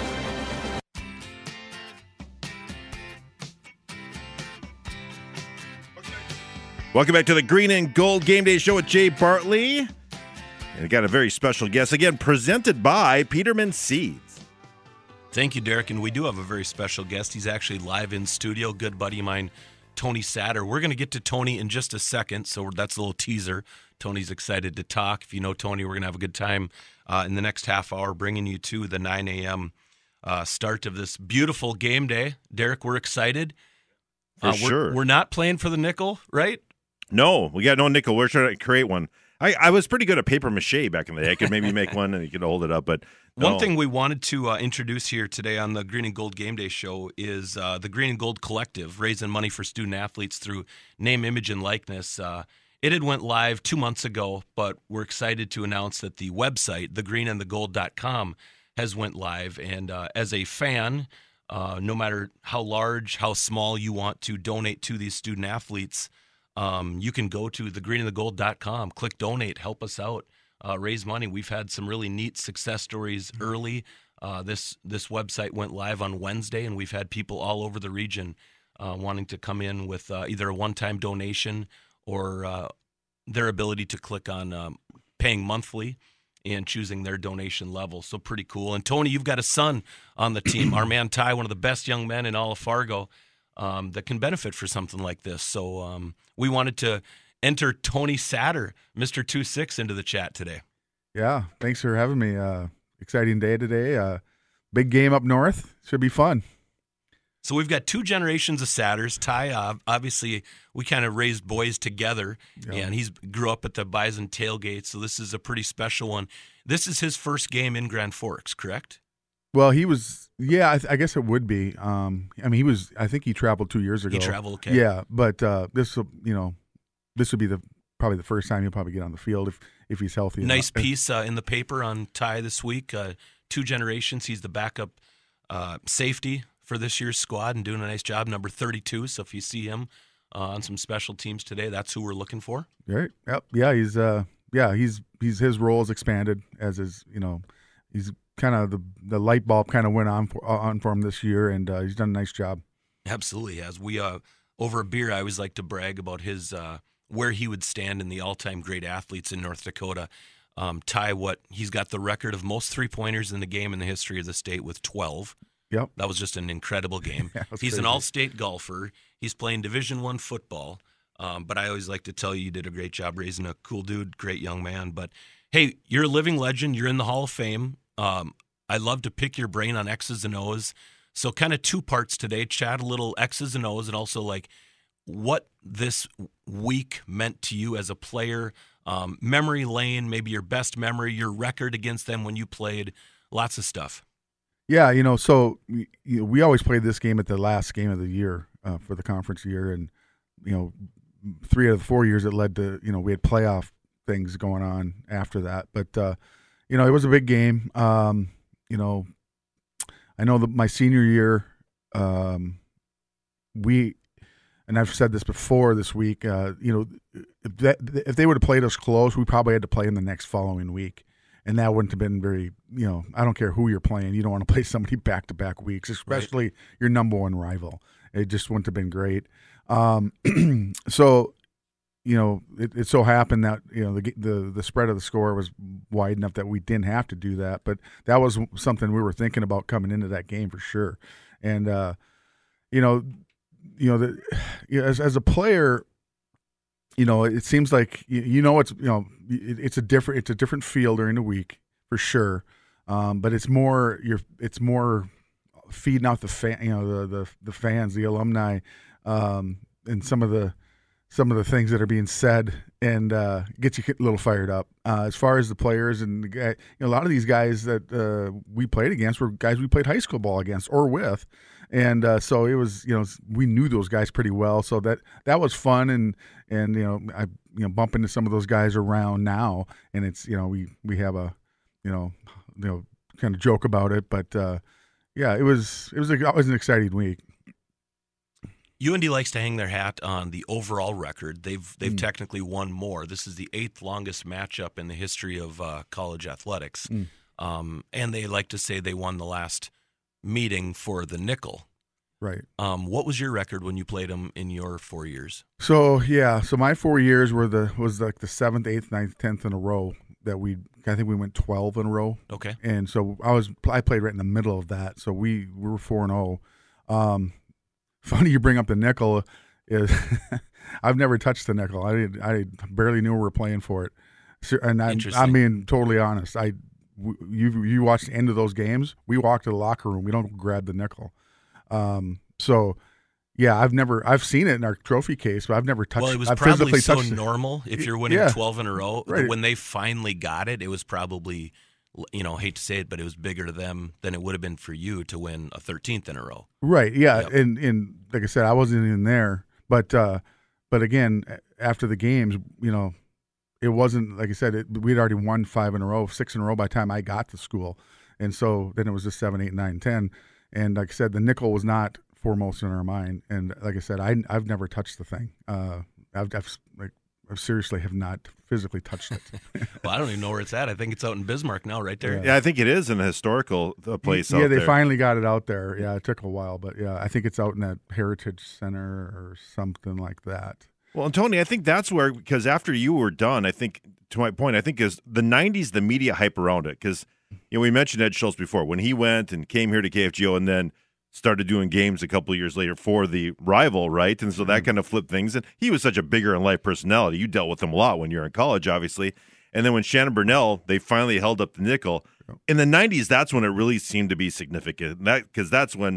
Welcome back to the Green and Gold Game Day Show with Jay Bartley. And we got a very special guest, again, presented by Peterman Seeds. Thank you, Derek. And we do have a very special guest. He's actually live in studio. Good buddy of mine, Tony Satter. We're going to get to Tony in just a second, so that's a little teaser. Tony's excited to talk. If you know Tony, we're going to have a good time uh, in the next half hour, bringing you to the nine a.m. Uh, start of this beautiful game day. Derek, we're excited. For uh, we're, sure. We're not playing for the nickel, right? No, we got no nickel. We're trying to create one. I, I was pretty good at paper mache back in the day. I could maybe make one and you could hold it up. But no. One thing we wanted to uh, introduce here today on the Green and Gold Game Day Show is uh, the Green and Gold Collective, raising money for student athletes through name, image, and likeness. Uh, it had went live two months ago, but we're excited to announce that the website, the green and the gold dot com, has went live. And uh, as a fan, uh, no matter how large, how small you want to donate to these student athletes, Um, you can go to the green and the gold dot com, click donate, help us out, uh, raise money. We've had some really neat success stories early. Uh, this this website went live on Wednesday, and we've had people all over the region uh, wanting to come in with uh, either a one-time donation or uh, their ability to click on um, paying monthly and choosing their donation level. So pretty cool. And Tony, you've got a son on the team, our man Ty, one of the best young men in all of Fargo. Um, that can benefit for something like this. So um, we wanted to enter Tony Satter, Mister two six, into the chat today. Yeah, thanks for having me. Uh, exciting day today. Uh, big game up north. Should be fun. So we've got two generations of Satters. Ty, uh, obviously, we kind of raised boys together, yeah. and he's grew up at the Bison tailgate, so this is a pretty special one. This is his first game in Grand Forks, correct? Well, he was, yeah, I, th- I guess it would be. Um, I mean, he was, I think he traveled two years ago. He traveled, okay. Yeah, but uh, this will, you know, this would be the probably the first time he'll probably get on the field if, if he's healthy. Nice enough. piece uh, in the paper on Ty this week. Uh, two generations. He's the backup uh, safety for this year's squad and doing a nice job, number thirty-two. So if you see him uh, on some special teams today, that's who we're looking for. Right. Yep. Yeah. He's. Uh. Yeah. He's. He's. His role is expanded as his. You know. He's kind of the the light bulb kind of went on for on for him this year, and uh, he's done a nice job. Absolutely. As we uh over a beer, I always like to brag about his uh where he would stand in the all-time great athletes in North Dakota. Um, Ty, what he's got the record of most three pointers in the game in the history of the state with twelve. Yep. That was just an incredible game. yeah, He's crazy. an all-state golfer. He's playing Division One football. Um, but I always like to tell you, you did a great job raising a cool dude, great young man. But, hey, you're a living legend. You're in the Hall of Fame. Um, I love to pick your brain on X's and O's. So kind of two parts today, chat a little X's and O's and also, like, what this week meant to you as a player. Um, memory lane, maybe your best memory, your record against them when you played, lots of stuff. Yeah, you know, so you know, we always played this game at the last game of the year uh, for the conference year, and you know, three out of the four years it led to, you know, we had playoff things going on after that. But uh, you know, it was a big game. Um, you know, I know that my senior year, um, we, and I've said this before this week. Uh, you know, if, that, if they would have played us close, we probably had to play in the next following week. And that wouldn't have been very, you know, I don't care who you're playing. You don't want to play somebody back-to-back weeks, especially right. your number one rival. It just wouldn't have been great. Um, so, you know, it, it so happened that, you know, the, the the spread of the score was wide enough that we didn't have to do that. But that was something we were thinking about coming into that game for sure. And, uh, you know, you know, the, you know, as as a player, you know, it seems like you, you know it's you know it, it's a different it's a different feel during the week for sure, um, but it's more you're it's more feeding out the fan you know the the, the fans, the alumni, um, and some of the some of the things that are being said, and uh, gets you a little fired up. Uh, as far as the players and the guy, you know, a lot of these guys that uh, we played against were guys we played high school ball against or with. And uh, so it was, you know, we knew those guys pretty well, so that that was fun, and and you know, I you know bump into some of those guys around now, and it's you know we we have a, you know, you know kind of joke about it, but uh, yeah, it was it was a, it was an exciting week. U N D likes to hang their hat on the overall record. They've they've Mm. technically won more. This is the eighth longest matchup in the history of uh, college athletics, Mm. um, and they like to say they won the last meeting for the nickel. Right. Um, what was your record when you played them in your four years? So yeah, so my four years were the was like the seventh, eighth, ninth, tenth in a row that we I think we went twelve in a row. Okay. And so I was I played right in the middle of that. So we, we were four and zero. Um, funny you bring up the nickel. Is I've never touched the nickel. I did, I barely knew we were playing for it. So, and I, I mean, totally honest. I you you watched the end of those games. We walked to the locker room. We don't grab the nickel. Um, so yeah, I've never I've seen it in our trophy case, but I've never touched. Well, it was I've probably so touched normal if you're winning yeah. twelve in a row. Right. When they finally got it, it was probably, you know, hate to say it, but it was bigger to them than it would have been for you to win a thirteenth in a row. Right. Yeah. Yep. And and like I said, I wasn't even there, but uh, but again, after the games, you know, it wasn't like I said. It, we'd already won five in a row, six in a row by the time I got to school, and so then it was just seven, eight, nine, ten, and like I said, the nickel was not foremost in our mind. And like I said, I I've never touched the thing. Uh, I've, I've like I seriously have not physically touched it. Well, I don't even know where it's at. I think it's out in Bismarck now, right there. Yeah, yeah I think it is in a historical uh, place. Yeah, out they there. finally got it out there. Yeah, it took a while, but yeah, I think it's out in that Heritage Center or something like that. Well, and Tony, I think that's where, because after you were done, I think, to my point, I think is the nineties, the media hype around it, because you know we mentioned Ed Schultz before when he went and came here to K F G O and then started doing games a couple of years later for the rival, right? And so that kind of flipped things. And he was such a bigger in life personality. You dealt with him a lot when you were in college, obviously. And then when Shannon Burnell, they finally held up the nickel. In the nineties, that's when it really seemed to be significant. That because that's when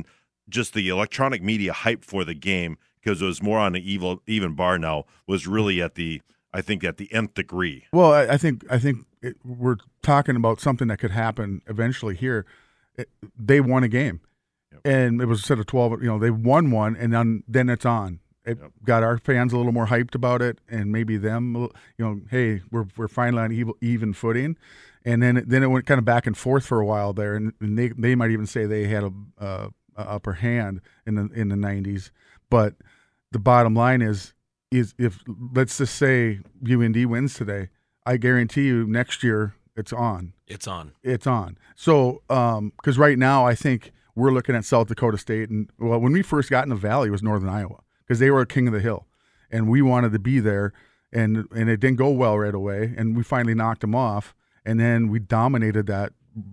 just the electronic media hype for the game, because it was more on an evil, even bar now, was really at the, I think, at the nth degree. Well, I, I think I think it, we're talking about something that could happen eventually here. It, they won a game, yep. and it was instead of twelve. You know, they won one, and then then it's on. It yep. got our fans a little more hyped about it, and maybe them. You know, hey, we're we're finally on even, even footing, and then it, then it went kind of back and forth for a while there, and, and they they might even say they had a, a, a upper hand in the in the nineties. But the bottom line is. Is if let's just say U N D wins today, I guarantee you next year it's on. It's on. It's on. So, um, because right now I think we're looking at South Dakota State, and well, when we first got in the Valley, it was Northern Iowa because they were king of the hill, and we wanted to be there, and and it didn't go well right away, and we finally knocked them off, and then we dominated that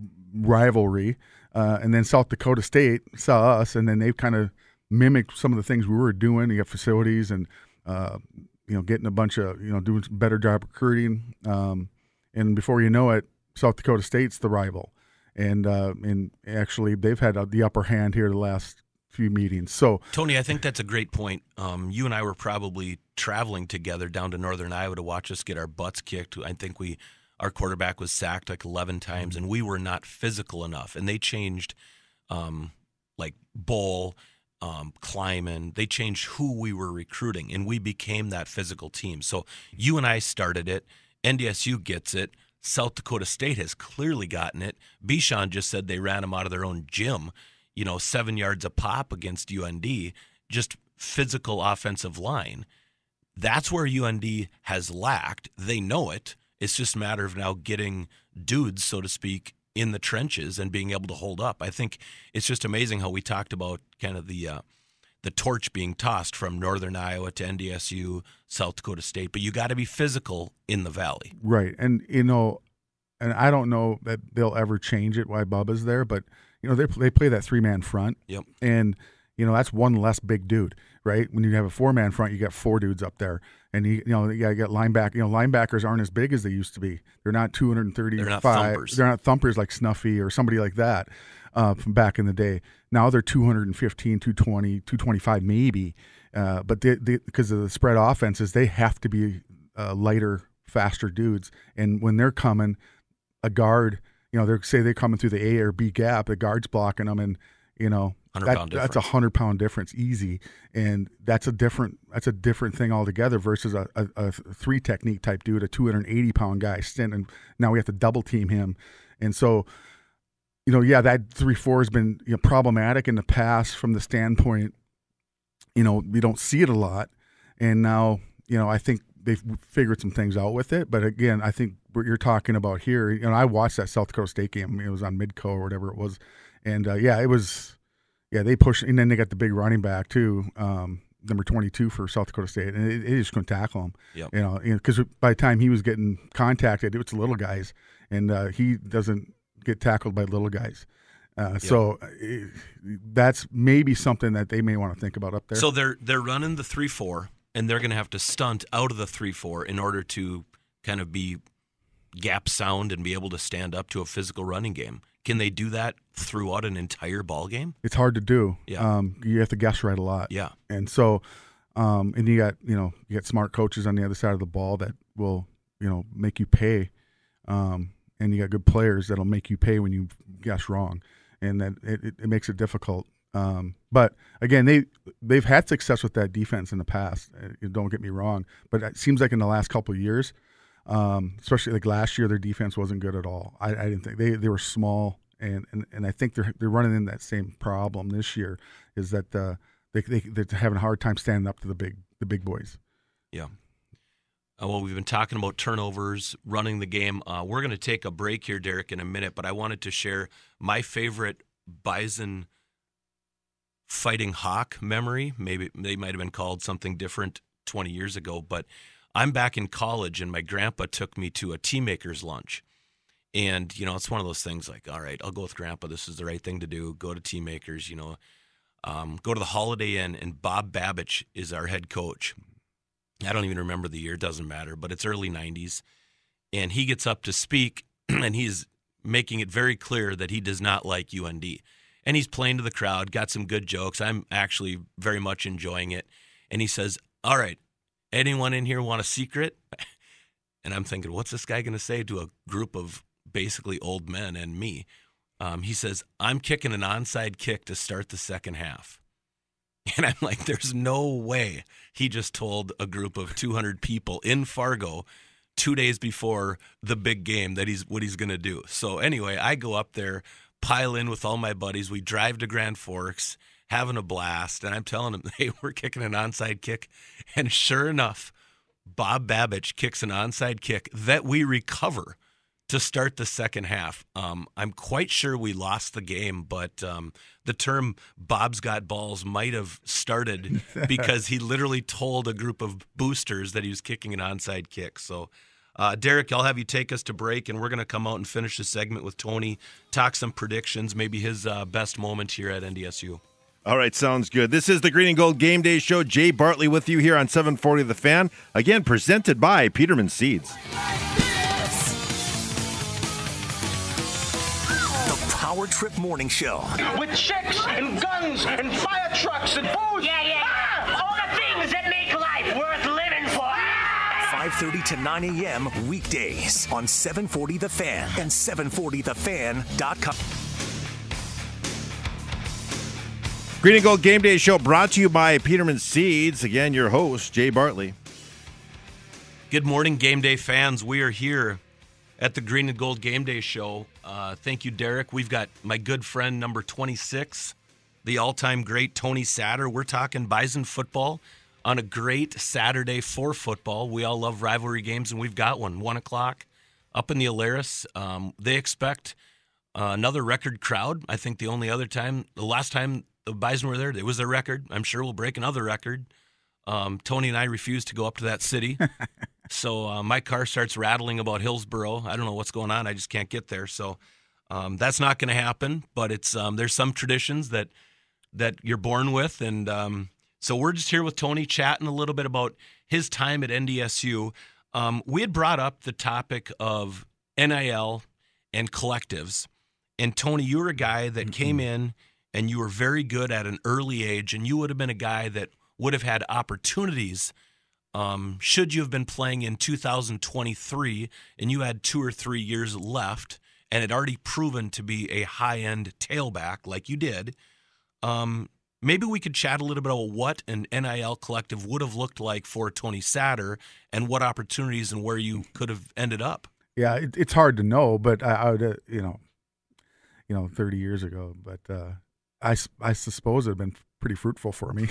rivalry, uh, and then South Dakota State saw us, and then they've kind of mimicked some of the things we were doing. You got facilities and. Uh, you know, getting a bunch of, you know, doing a better job recruiting. Um, and before you know it, South Dakota State's the rival. And uh, and actually, they've had the upper hand here the last few meetings. So, Tony, I think that's a great point. Um, you and I were probably traveling together down to Northern Iowa to watch us get our butts kicked. I think we, our quarterback was sacked like eleven times, and we were not physical enough. And they changed, um, like, bowl. Um, Kleiman, they changed who we were recruiting, and we became that physical team. So you and I started it. N D S U gets it. South Dakota State has clearly gotten it. Bichon just said they ran them out of their own gym, you know, seven yards a pop against U N D, just physical offensive line. That's where U N D has lacked. They know it. It's just a matter of now getting dudes, so to speak, in the trenches and being able to hold up. I think it's just amazing how we talked about kind of the uh, the torch being tossed from Northern Iowa to N D S U, South Dakota State, but you got to be physical in the Valley. Right. And, you know, and I don't know that they'll ever change it why Bubba's there, but, you know, they, they play that three-man front. Yep. And, you know, that's one less big dude, right? When you have a four-man front, you got four dudes up there. And, you, you know, you got linebacker. You know, linebackers aren't as big as they used to be. They're not two thirty-five. They're not thumpers. They're not thumpers like Snuffy or somebody like that uh, from back in the day. Now they're two fifteen, two twenty, two twenty-five maybe. Uh, but they, they, because of the spread offenses, they have to be uh, lighter, faster dudes. And when they're coming, a guard, you know, they say they're coming through the A or B gap, the guard's blocking them, and, you know, That, that's a hundred pound difference, easy, and that's a different that's a different thing altogether versus a, a, a three technique type dude, a two hundred eighty pound guy, and now we have to double team him, and so, you know, yeah, that three four has been, you know, problematic in the past from the standpoint, you know, we don't see it a lot, and now, you know, I think they've figured some things out with it, but again, I think what you're talking about here, you know, I watched that South Dakota State game, I mean, it was on Midco or whatever it was, and uh, yeah, it was. Yeah, they push, and then they got the big running back too, um, number twenty-two for South Dakota State, and they, they just couldn't tackle him. Yep. You know, because by the time he was getting contacted, it was the little guys, and uh, he doesn't get tackled by little guys. Uh, yep. So uh, that's maybe something that they may want to think about up there. So they're they're running the three four, and they're going to have to stunt out of the three four in order to kind of be gap sound and be able to stand up to a physical running game. Can they do that throughout an entire ball game? It's hard to do. Yeah. Um, you have to guess right a lot. Yeah. And so, um, and you got, you know, you got smart coaches on the other side of the ball that will, you know, make you pay. Um, and you got good players that'll make you pay when you guess wrong. And that it, it, it makes it difficult. Um, but again, they, they've had success with that defense in the past. Uh, don't get me wrong. But it seems like in the last couple of years, Um, especially like last year, their defense wasn't good at all. I, I didn't think they, they were small, and, and, and I think they're they're running in that same problem this year. Is that uh, they they they're having a hard time standing up to the big the big boys. Yeah. Uh, well, we've been talking about turnovers, running the game. Uh, we're going to take a break here, Derek, in a minute. But I wanted to share my favorite Bison fighting hawk memory. Maybe they might have been called something different twenty years ago, but. I'm back in college, and my grandpa took me to a tea maker's lunch. And, you know, it's one of those things like, all right, I'll go with grandpa. This is the right thing to do. Go to tea makers, you know. Um, go to the Holiday Inn, and Bob Babich is our head coach. I don't even remember the year. It doesn't matter, but it's early nineties. And he gets up to speak, and he's making it very clear that he does not like U N D. And he's playing to the crowd, got some good jokes. I'm actually very much enjoying it. And he says, all right, anyone in here want a secret? And I'm thinking, what's this guy going to say to a group of basically old men and me? Um, he says, I'm kicking an onside kick to start the second half. And I'm like, there's no way he just told a group of two hundred people in Fargo two days before the big game that he's what he's going to do. So anyway, I go up there, pile in with all my buddies. We drive to Grand Forks, having a blast. And I'm telling them, hey, we're kicking an onside kick. And sure enough, Bob Babich kicks an onside kick that we recover to start the second half. Um, I'm quite sure we lost the game, but um, the term Bob's got balls might have started because he literally told a group of boosters that he was kicking an onside kick. So, uh, Derek, I'll have you take us to break, and we're going to come out and finish the segment with Tony, talk some predictions, maybe his uh, best moment here at N D S U. All right, sounds good. This is the Green and Gold Game Day Show. Jay Bartley with you here on seven forty The Fan. Again, presented by Peterman Seeds. The Power Trip Morning Show. With chicks and guns and fire trucks and booze. Yeah, yeah. Ah, all the things that make life worth living for. five thirty to nine a.m. weekdays on seven forty The Fan and seven forty the fan dot com. Green and Gold Game Day Show brought to you by Peterman Seeds. Again, your host, Jay Bartley. Good morning, Game Day fans. We are here at the Green and Gold Game Day Show. Uh, thank you, Derek. We've got my good friend, number twenty-six, the all-time great Tony Satter. We're talking Bison football on a great Saturday for football. We all love rivalry games, and we've got one, one o'clock up in the Alaris. Um, they expect uh, another record crowd. I think the only other time, the last time the Bison were there, it was their record. I'm sure we'll break another record. Um, Tony and I refuse to go up to that city. So uh, my car starts rattling about Hillsboro. I don't know what's going on. I just can't get there. So um, that's not going to happen. But it's um, there's some traditions that that you're born with. And um, so we're just here with Tony chatting a little bit about his time at N D S U. Um, we had brought up the topic of N I L and collectives. And Tony, you were a guy that mm-hmm. came in and you were very good at an early age, and you would have been a guy that would have had opportunities um, should you have been playing in two thousand twenty-three and you had two or three years left and had already proven to be a high-end tailback like you did. Um, maybe we could chat a little bit about what an N I L collective would have looked like for Tony Satter and what opportunities and where you could have ended up. Yeah, it, it's hard to know, but I, I would, uh, you know, you know, thirty years ago, but uh, I, I suppose it would have been pretty fruitful for me.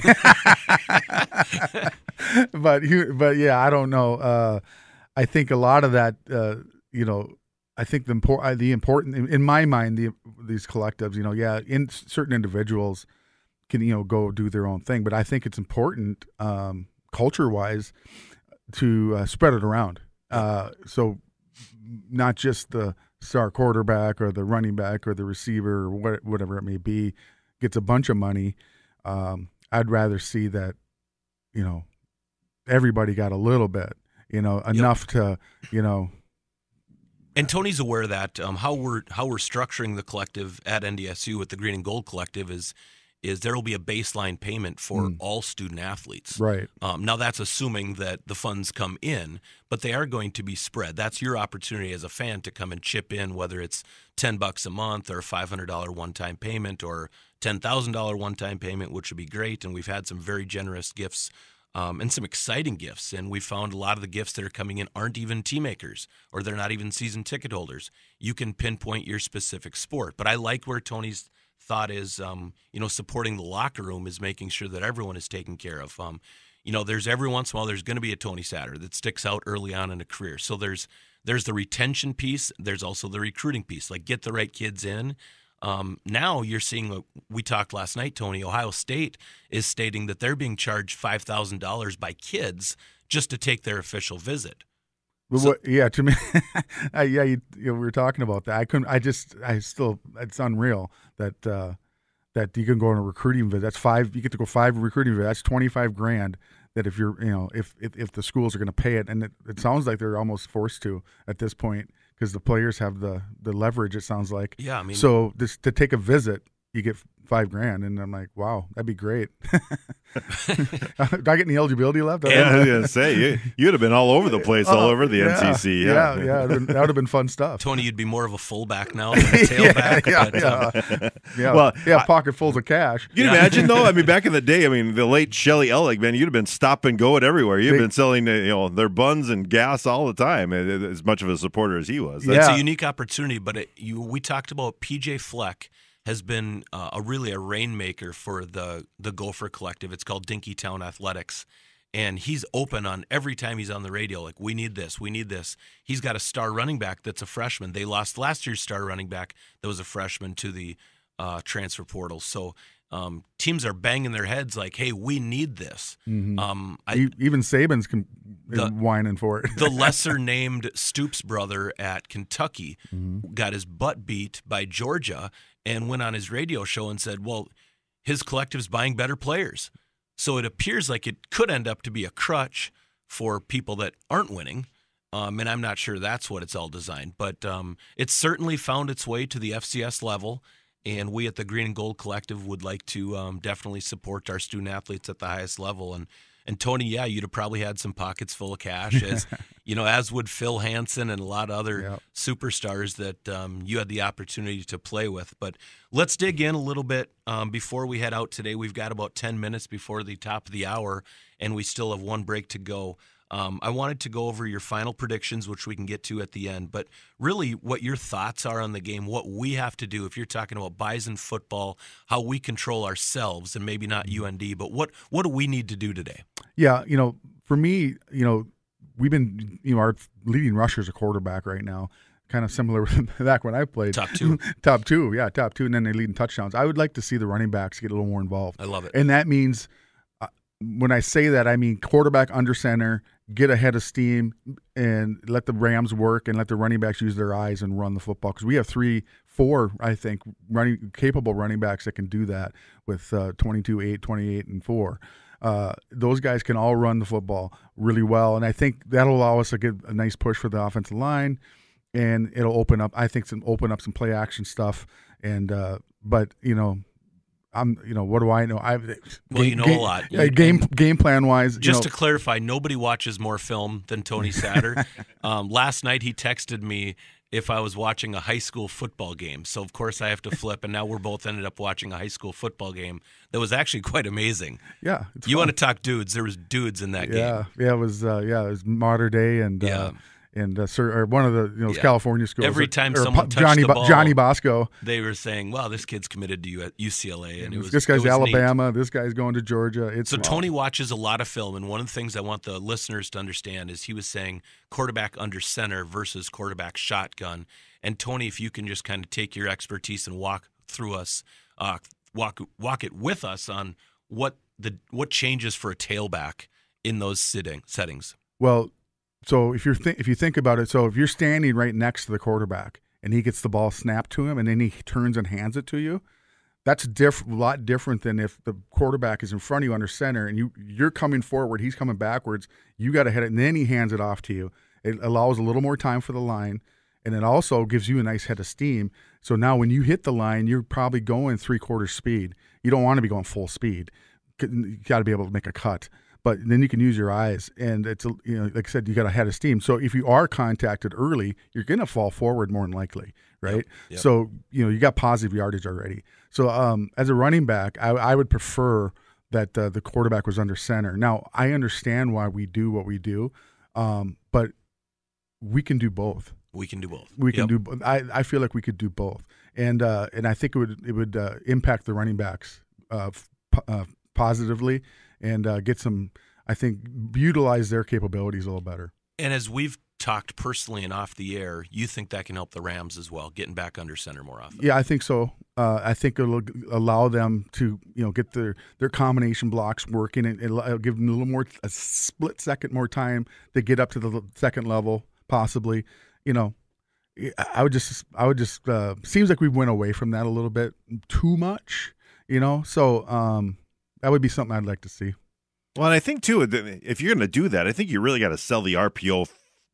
but but yeah, I don't know. Uh, I think a lot of that, uh, you know, I think the important, the important in my mind, the these collectives, you know, yeah, in certain individuals can you know go do their own thing, but I think it's important um, culture wise to uh, spread it around. Uh, so not just the star quarterback or the running back or the receiver or what, whatever it may be gets a bunch of money. Um, I'd rather see that, you know, everybody got a little bit, you know, enough yep. to, you know. And Tony's aware of that. Um, how we're how we're structuring the collective at N D S U with the Green and Gold Collective is is there will be a baseline payment for mm. all student athletes. Right. Um, now that's assuming that the funds come in, but they are going to be spread. That's your opportunity as a fan to come and chip in, whether it's ten bucks a month or a five hundred dollars one-time payment or ten thousand dollars one-time payment, which would be great. And we've had some very generous gifts um, and some exciting gifts. And we found a lot of the gifts that are coming in aren't even team makers or they're not even season ticket holders. You can pinpoint your specific sport. But I like where Tony's thought is, um, you know, supporting the locker room is making sure that everyone is taken care of. Um, you know, there's every once in a while there's going to be a Tony Satter that sticks out early on in a career. So there's there's the retention piece. There's also the recruiting piece. Like get the right kids in. Um, now you're seeing, we talked last night, Tony, Ohio State is stating that they're being charged five thousand dollars by kids just to take their official visit. Well, so, what, yeah, to me, I, yeah, you, you know, we were talking about that. I couldn't, I just, I still, it's unreal that, uh, that you can go on a recruiting visit. That's five, you get to go five recruiting visits. That's twenty-five grand that if you're, you know, if, if, if the schools are going to pay it. And it, it sounds like they're almost forced to at this point because the players have the, the leverage, it sounds like. Yeah, I mean. So this, to take a visit, you get five grand. And I'm like, wow, that'd be great. Do I get any eligibility left? Yeah, I was gonna say you, you'd have been all over the place, all Oh, over the yeah, N C C. Yeah, Yeah, yeah, yeah it'd been- that would have been fun stuff. Tony, you'd be more of a fullback now than a tailback. yeah, but, yeah, um, yeah. Well, yeah, I- pocketfuls of cash. Can you imagine though? I mean, back in the day, I mean, the late Shelley Ellig, man, you'd have been stop and go at everywhere. You'd have They- been selling, uh, you know, their buns and gas all the time. uh, As much of a supporter as he was. It's Yeah. a unique opportunity, but it, you, we talked about P J Fleck has been uh, a really a rainmaker for the the Gopher Collective. It's called Dinkytown Athletics, and he's open on every time he's on the radio. Like, we need this, we need this. He's got a star running back that's a freshman. They lost last year's star running back that was a freshman to the uh, transfer portal. So um, teams are banging their heads like, "Hey, we need this." Mhm. Um, I, E- Even Saban's com- The- whining for it. the lesser named Stoops brother at Kentucky Mm-hmm. got his butt beat by Georgia and went on his radio show and said, well, his collective's buying better players. So it appears like it could end up to be a crutch for people that aren't winning. Um, and I'm not sure that's what it's all designed, but um, it's certainly found its way to the F C S level. And we at the Green and Gold Collective would like to um, definitely support our student athletes at the highest level. And and Tony, yeah, you'd have probably had some pockets full of cash, as you know, as would Phil Hansen and a lot of other Yep. superstars that um, you had the opportunity to play with. But let's dig in a little bit um, before we head out today. We've got about ten minutes before the top of the hour, and we still have one break to go. Um, I wanted to go over your final predictions, which we can get to at the end, but really what your thoughts are on the game, what we have to do if you're talking about Bison football, how we control ourselves, and maybe not U N D, but what, what do we need to do today? Yeah, you know, for me, you know, we've been, you know, our leading rusher is a quarterback right now, kind of similar with back when I played. Top two. top two, yeah, top two, and then they lead in touchdowns. I would like to see the running backs get a little more involved. I love it. And that means, uh, when I say that, I mean quarterback under center, get ahead of steam, and let the Rams work, and let the running backs use their eyes and run the football. Because we have three, four, I think, running capable running backs that can do that with uh, twenty-two, eight, twenty-eight, and four. Uh, those guys can all run the football really well, and I think that'll allow us to get a nice push for the offensive line, and it'll open up. I think some open up some play action stuff, and uh, but you know. I'm, you know, what do I know? I Well, you know a lot. Uh, game game plan wise, Just you to know, clarify, nobody watches more film than Tony Satter. um, last night he texted me if I was watching a high school football game. So, of course, I have to flip, and now we're both ended up watching a high school football game that was actually quite amazing. Yeah. It's You fun. want to talk dudes? There was dudes in that yeah, game. yeah, it was, uh, yeah, it was Mater Day and Yeah. uh, and uh, sir, or one of the you know Yeah. California schools. Every or- time or someone touched Johnny the Bo- ball, Johnny Bosco. They were saying, "Well, this kid's committed to U- at U C L A," and it was this guy's it was neat. Alabama. This guy's going to Georgia. It's So wow. Tony watches a lot of film, and one of the things I want the listeners to understand is he was saying quarterback under center versus quarterback shotgun. And Tony, if you can just kind of take your expertise and walk through us, uh, walk walk it with us on what the what changes for a tailback in those sitting settings. Well, so if you're th- if you think about it, so if you're standing right next to the quarterback and he gets the ball snapped to him and then he turns and hands it to you, that's diff- a lot different than if the quarterback is in front of you under center and you you're coming forward, he's coming backwards. You got to hit it, and then he hands it off to you. It allows a little more time for the line, and it also gives you a nice head of steam. So now when you hit the line, you're probably going three quarters speed. You don't want to be going full speed. You got to be able to make a cut. But then you can use your eyes, and it's, you know, like I said, you got a head of steam. So if you are contacted early, you're going to fall forward more than likely, right? Yep, yep. So, you know, you got positive yardage already. So um, as a running back, I, I would prefer that uh, the quarterback was under center. Now, I understand why we do what we do, um, but we can do both. We can do both. We can Yep. do. bo- I, I feel like we could do both, and uh, and I think it would it would uh, impact the running backs uh, f- p- uh, positively, and uh, get some. I think utilize their capabilities a little better. And as we've talked personally and off the air, you think that can help the Rams as well, getting back under center more often. Yeah, I think so. Uh, I think it'll allow them to, you know, get their, their combination blocks working, and it'll give them a little more, a split second more time to get up to the second level, possibly. You know, I would just, I would just, uh, seems like we went away from that a little bit too much, you know. So um, that would be something I'd like to see. Well, and I think too, that if you're going to do that, I think you really got to sell the R P O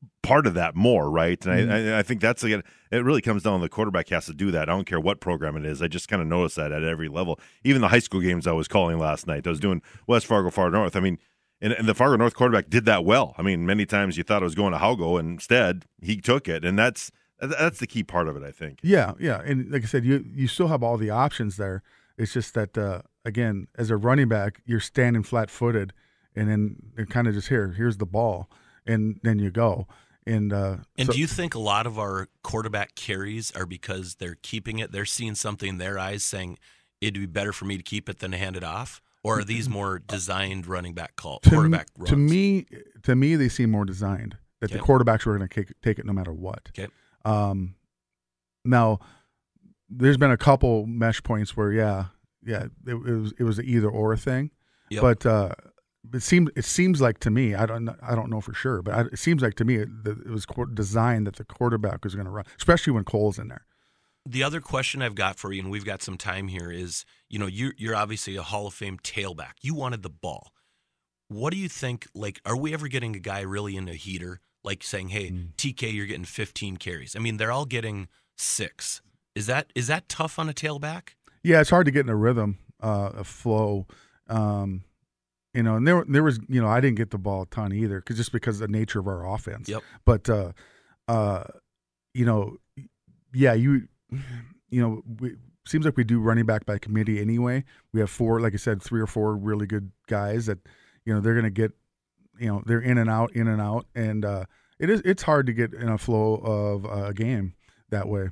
part of that more, right? And Mm-hmm. I, I think that's again, it really comes down to the quarterback has to do that. I don't care what program it is. I just kind of noticed that at every level. Even the high school games I was calling last night, I was doing West Fargo, Far North. I mean, and, and the Fargo North quarterback did that well. I mean, many times you thought it was going to Haugo, and instead he took it, and that's that's the key part of it, I think. Yeah, yeah, and like I said, you you still have all the options there. It's just that uh, again, as a running back, you're standing flat-footed, and then they're kind of just here. Here's the ball, and then you go. And uh, and so, do you think a lot of our quarterback carries are because they're keeping it? They're seeing something in their eyes, saying it'd be better for me to keep it than to hand it off. Or are these more designed running back call to, quarterback runs? To me, to me, they seem more designed that Okay. the quarterbacks were going to take it no matter what. Okay. Um, now, there's been a couple mesh points where, yeah, yeah, it, it was it was an either or thing, Yep. but uh, it seems it seems like to me, I don't I don't know for sure, but I, it seems like to me that it was qu- designed that the quarterback was going to run, especially when Cole's in there. The other question I've got for you, and we've got some time here, is, you know, you're, you're obviously a Hall of Fame tailback. You wanted the ball. What do you think, like, are we ever getting a guy really into a heater, like saying, hey, Mm. T K, you're getting fifteen carries? I mean, they're all getting six. Is that is that tough on a tailback? Yeah, it's hard to get in a rhythm, uh, a flow. Um, you know, and there there was, you know, I didn't get the ball a ton either, cause just because of the nature of our offense. Yep. But, uh, uh, you know, yeah, you, you know, we, seems like we do running back by committee anyway. We have four, like I said, three or four really good guys that, you know, they're going to get, you know, they're in and out, in and out, and uh, it is it's hard to get in a flow of a game that way.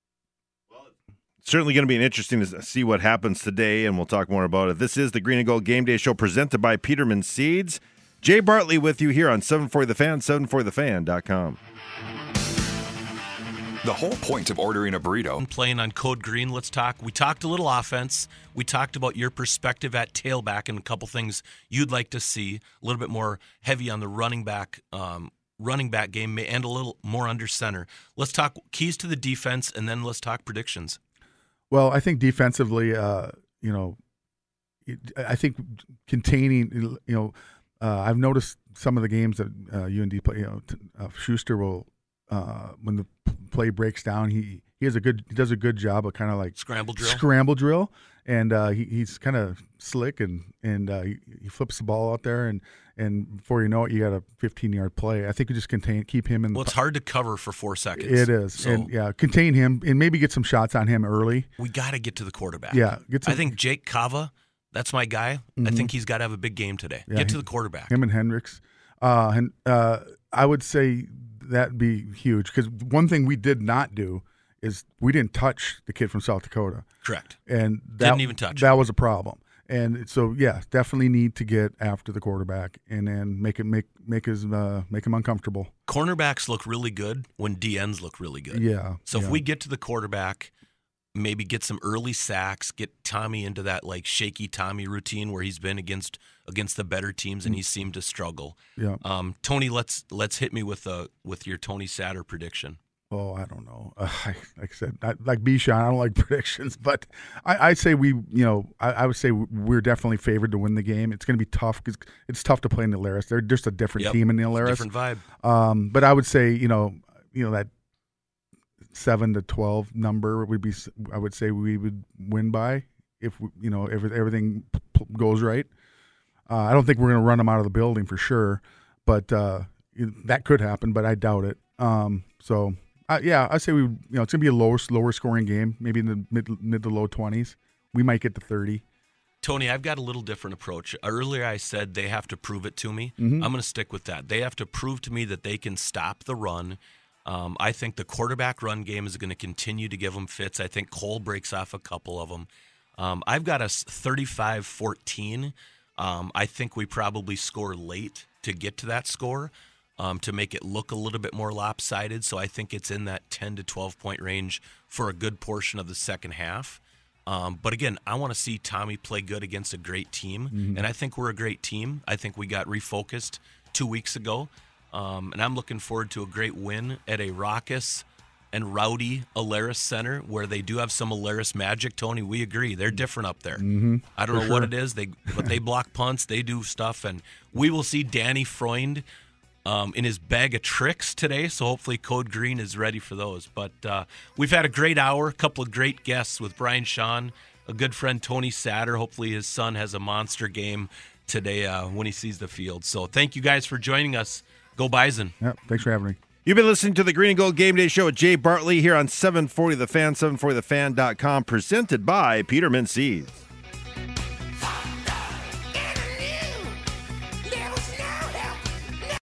Certainly going to be interesting to see what happens today, and we'll talk more about it. This is the Green and Gold Game Day Show presented by Peterman Seeds. Jay Bartley with you here on seven forty The Fan, seven forty the fan dot com. The whole point of ordering a burrito. Playing on Code Green, let's talk. We talked a little offense. We talked about your perspective at tailback and a couple things you'd like to see. A little bit more heavy on the running back um, running back game and a little more under center. Let's talk keys to the defense, and then let's talk predictions. Well, I think defensively, uh, you know, it, I think containing, you know, uh, I've noticed some of the games that uh, U N D play. You know, t- uh, Schuster will uh, when the play breaks down, he he has a good he does a good job of kind of like scramble drill, scramble drill, and uh, he, he's kind of slick and and uh, he, he flips the ball out there, and and before you know it, you got a fifteen yard play. I think we just contain keep him in. Well, the, it's hard to cover for four seconds. It is, so and yeah, contain him and maybe get some shots on him early. We got to get to the quarterback. Yeah, get some, I think Jake Kava, that's my guy. Mm-hmm. I think he's got to have a big game today. Yeah, get to he, the quarterback. Him and Hendricks, uh, and uh, I would say that'd be huge because one thing we did not do is we didn't touch the kid from South Dakota. Correct. And that, didn't even touch. That was a problem. And so, yeah, definitely need to get after the quarterback and then make it make make his uh, make him uncomfortable. Cornerbacks look really good when D Ns look really good. Yeah. So yeah. if we get to the quarterback, maybe get some early sacks, get Tommy into that like shaky Tommy routine where he's been against against the better teams and he seemed to struggle. Yeah. Um, Tony, let's let's hit me with a with your Tony Satter prediction. Oh, I don't know. Uh, I, like I said, I, like Bichon, I don't like predictions, but I, I'd say we, you know, I, I would say we're definitely favored to win the game. It's going to be tough because it's tough to play in the Alaris. They're just a different Yep. team in the Alaris. Different vibe. Um, but I would say, you know, you know that seven to twelve number would be. I would say we would win by if we, you know every, everything p- goes right. Uh, I don't think we're going to run them out of the building for sure, but uh, that could happen. But I doubt it. Um, so. Uh, yeah, I'd say we. You know, it's gonna be a lower, lower scoring game, maybe in the mid, mid to low twenties. We might get to thirty. Tony, I've got a little different approach. Earlier, I said they have to prove it to me. Mm-hmm. I'm going to stick with that. They have to prove to me that they can stop the run. Um, I think the quarterback run game is going to continue to give them fits. I think Cole breaks off a couple of them. Um, I've got us thirty-five fourteen. Um, I think we probably score late to get to that score. Um, to make it look a little bit more lopsided. So I think it's in that ten to twelve point range for a good portion of the second half. Um, but again, I want to see Tommy play good against a great team. Mm-hmm. And I think we're a great team. I think we got refocused two weeks ago. Um, and I'm looking forward to a great win at a raucous and rowdy Alaris Center where they do have some Alaris magic. Tony, we agree. They're different up there. Mm-hmm. I don't For know sure. what it is, They but they block punts. They do stuff. And we will see Danny Freund um, in his bag of tricks today, so hopefully Code Green is ready for those. But uh, we've had a great hour, a couple of great guests with Brian Shawn, a good friend Tony Satter. Hopefully his son has a monster game today uh, when he sees the field. So thank you guys for joining us. Go Bison. Yep, thanks for having me. You've been listening to the Green and Gold Game Day Show with Jay Bartley here on seven forty The Fan, seven forty the fan dot com, presented by Peterman Seeds.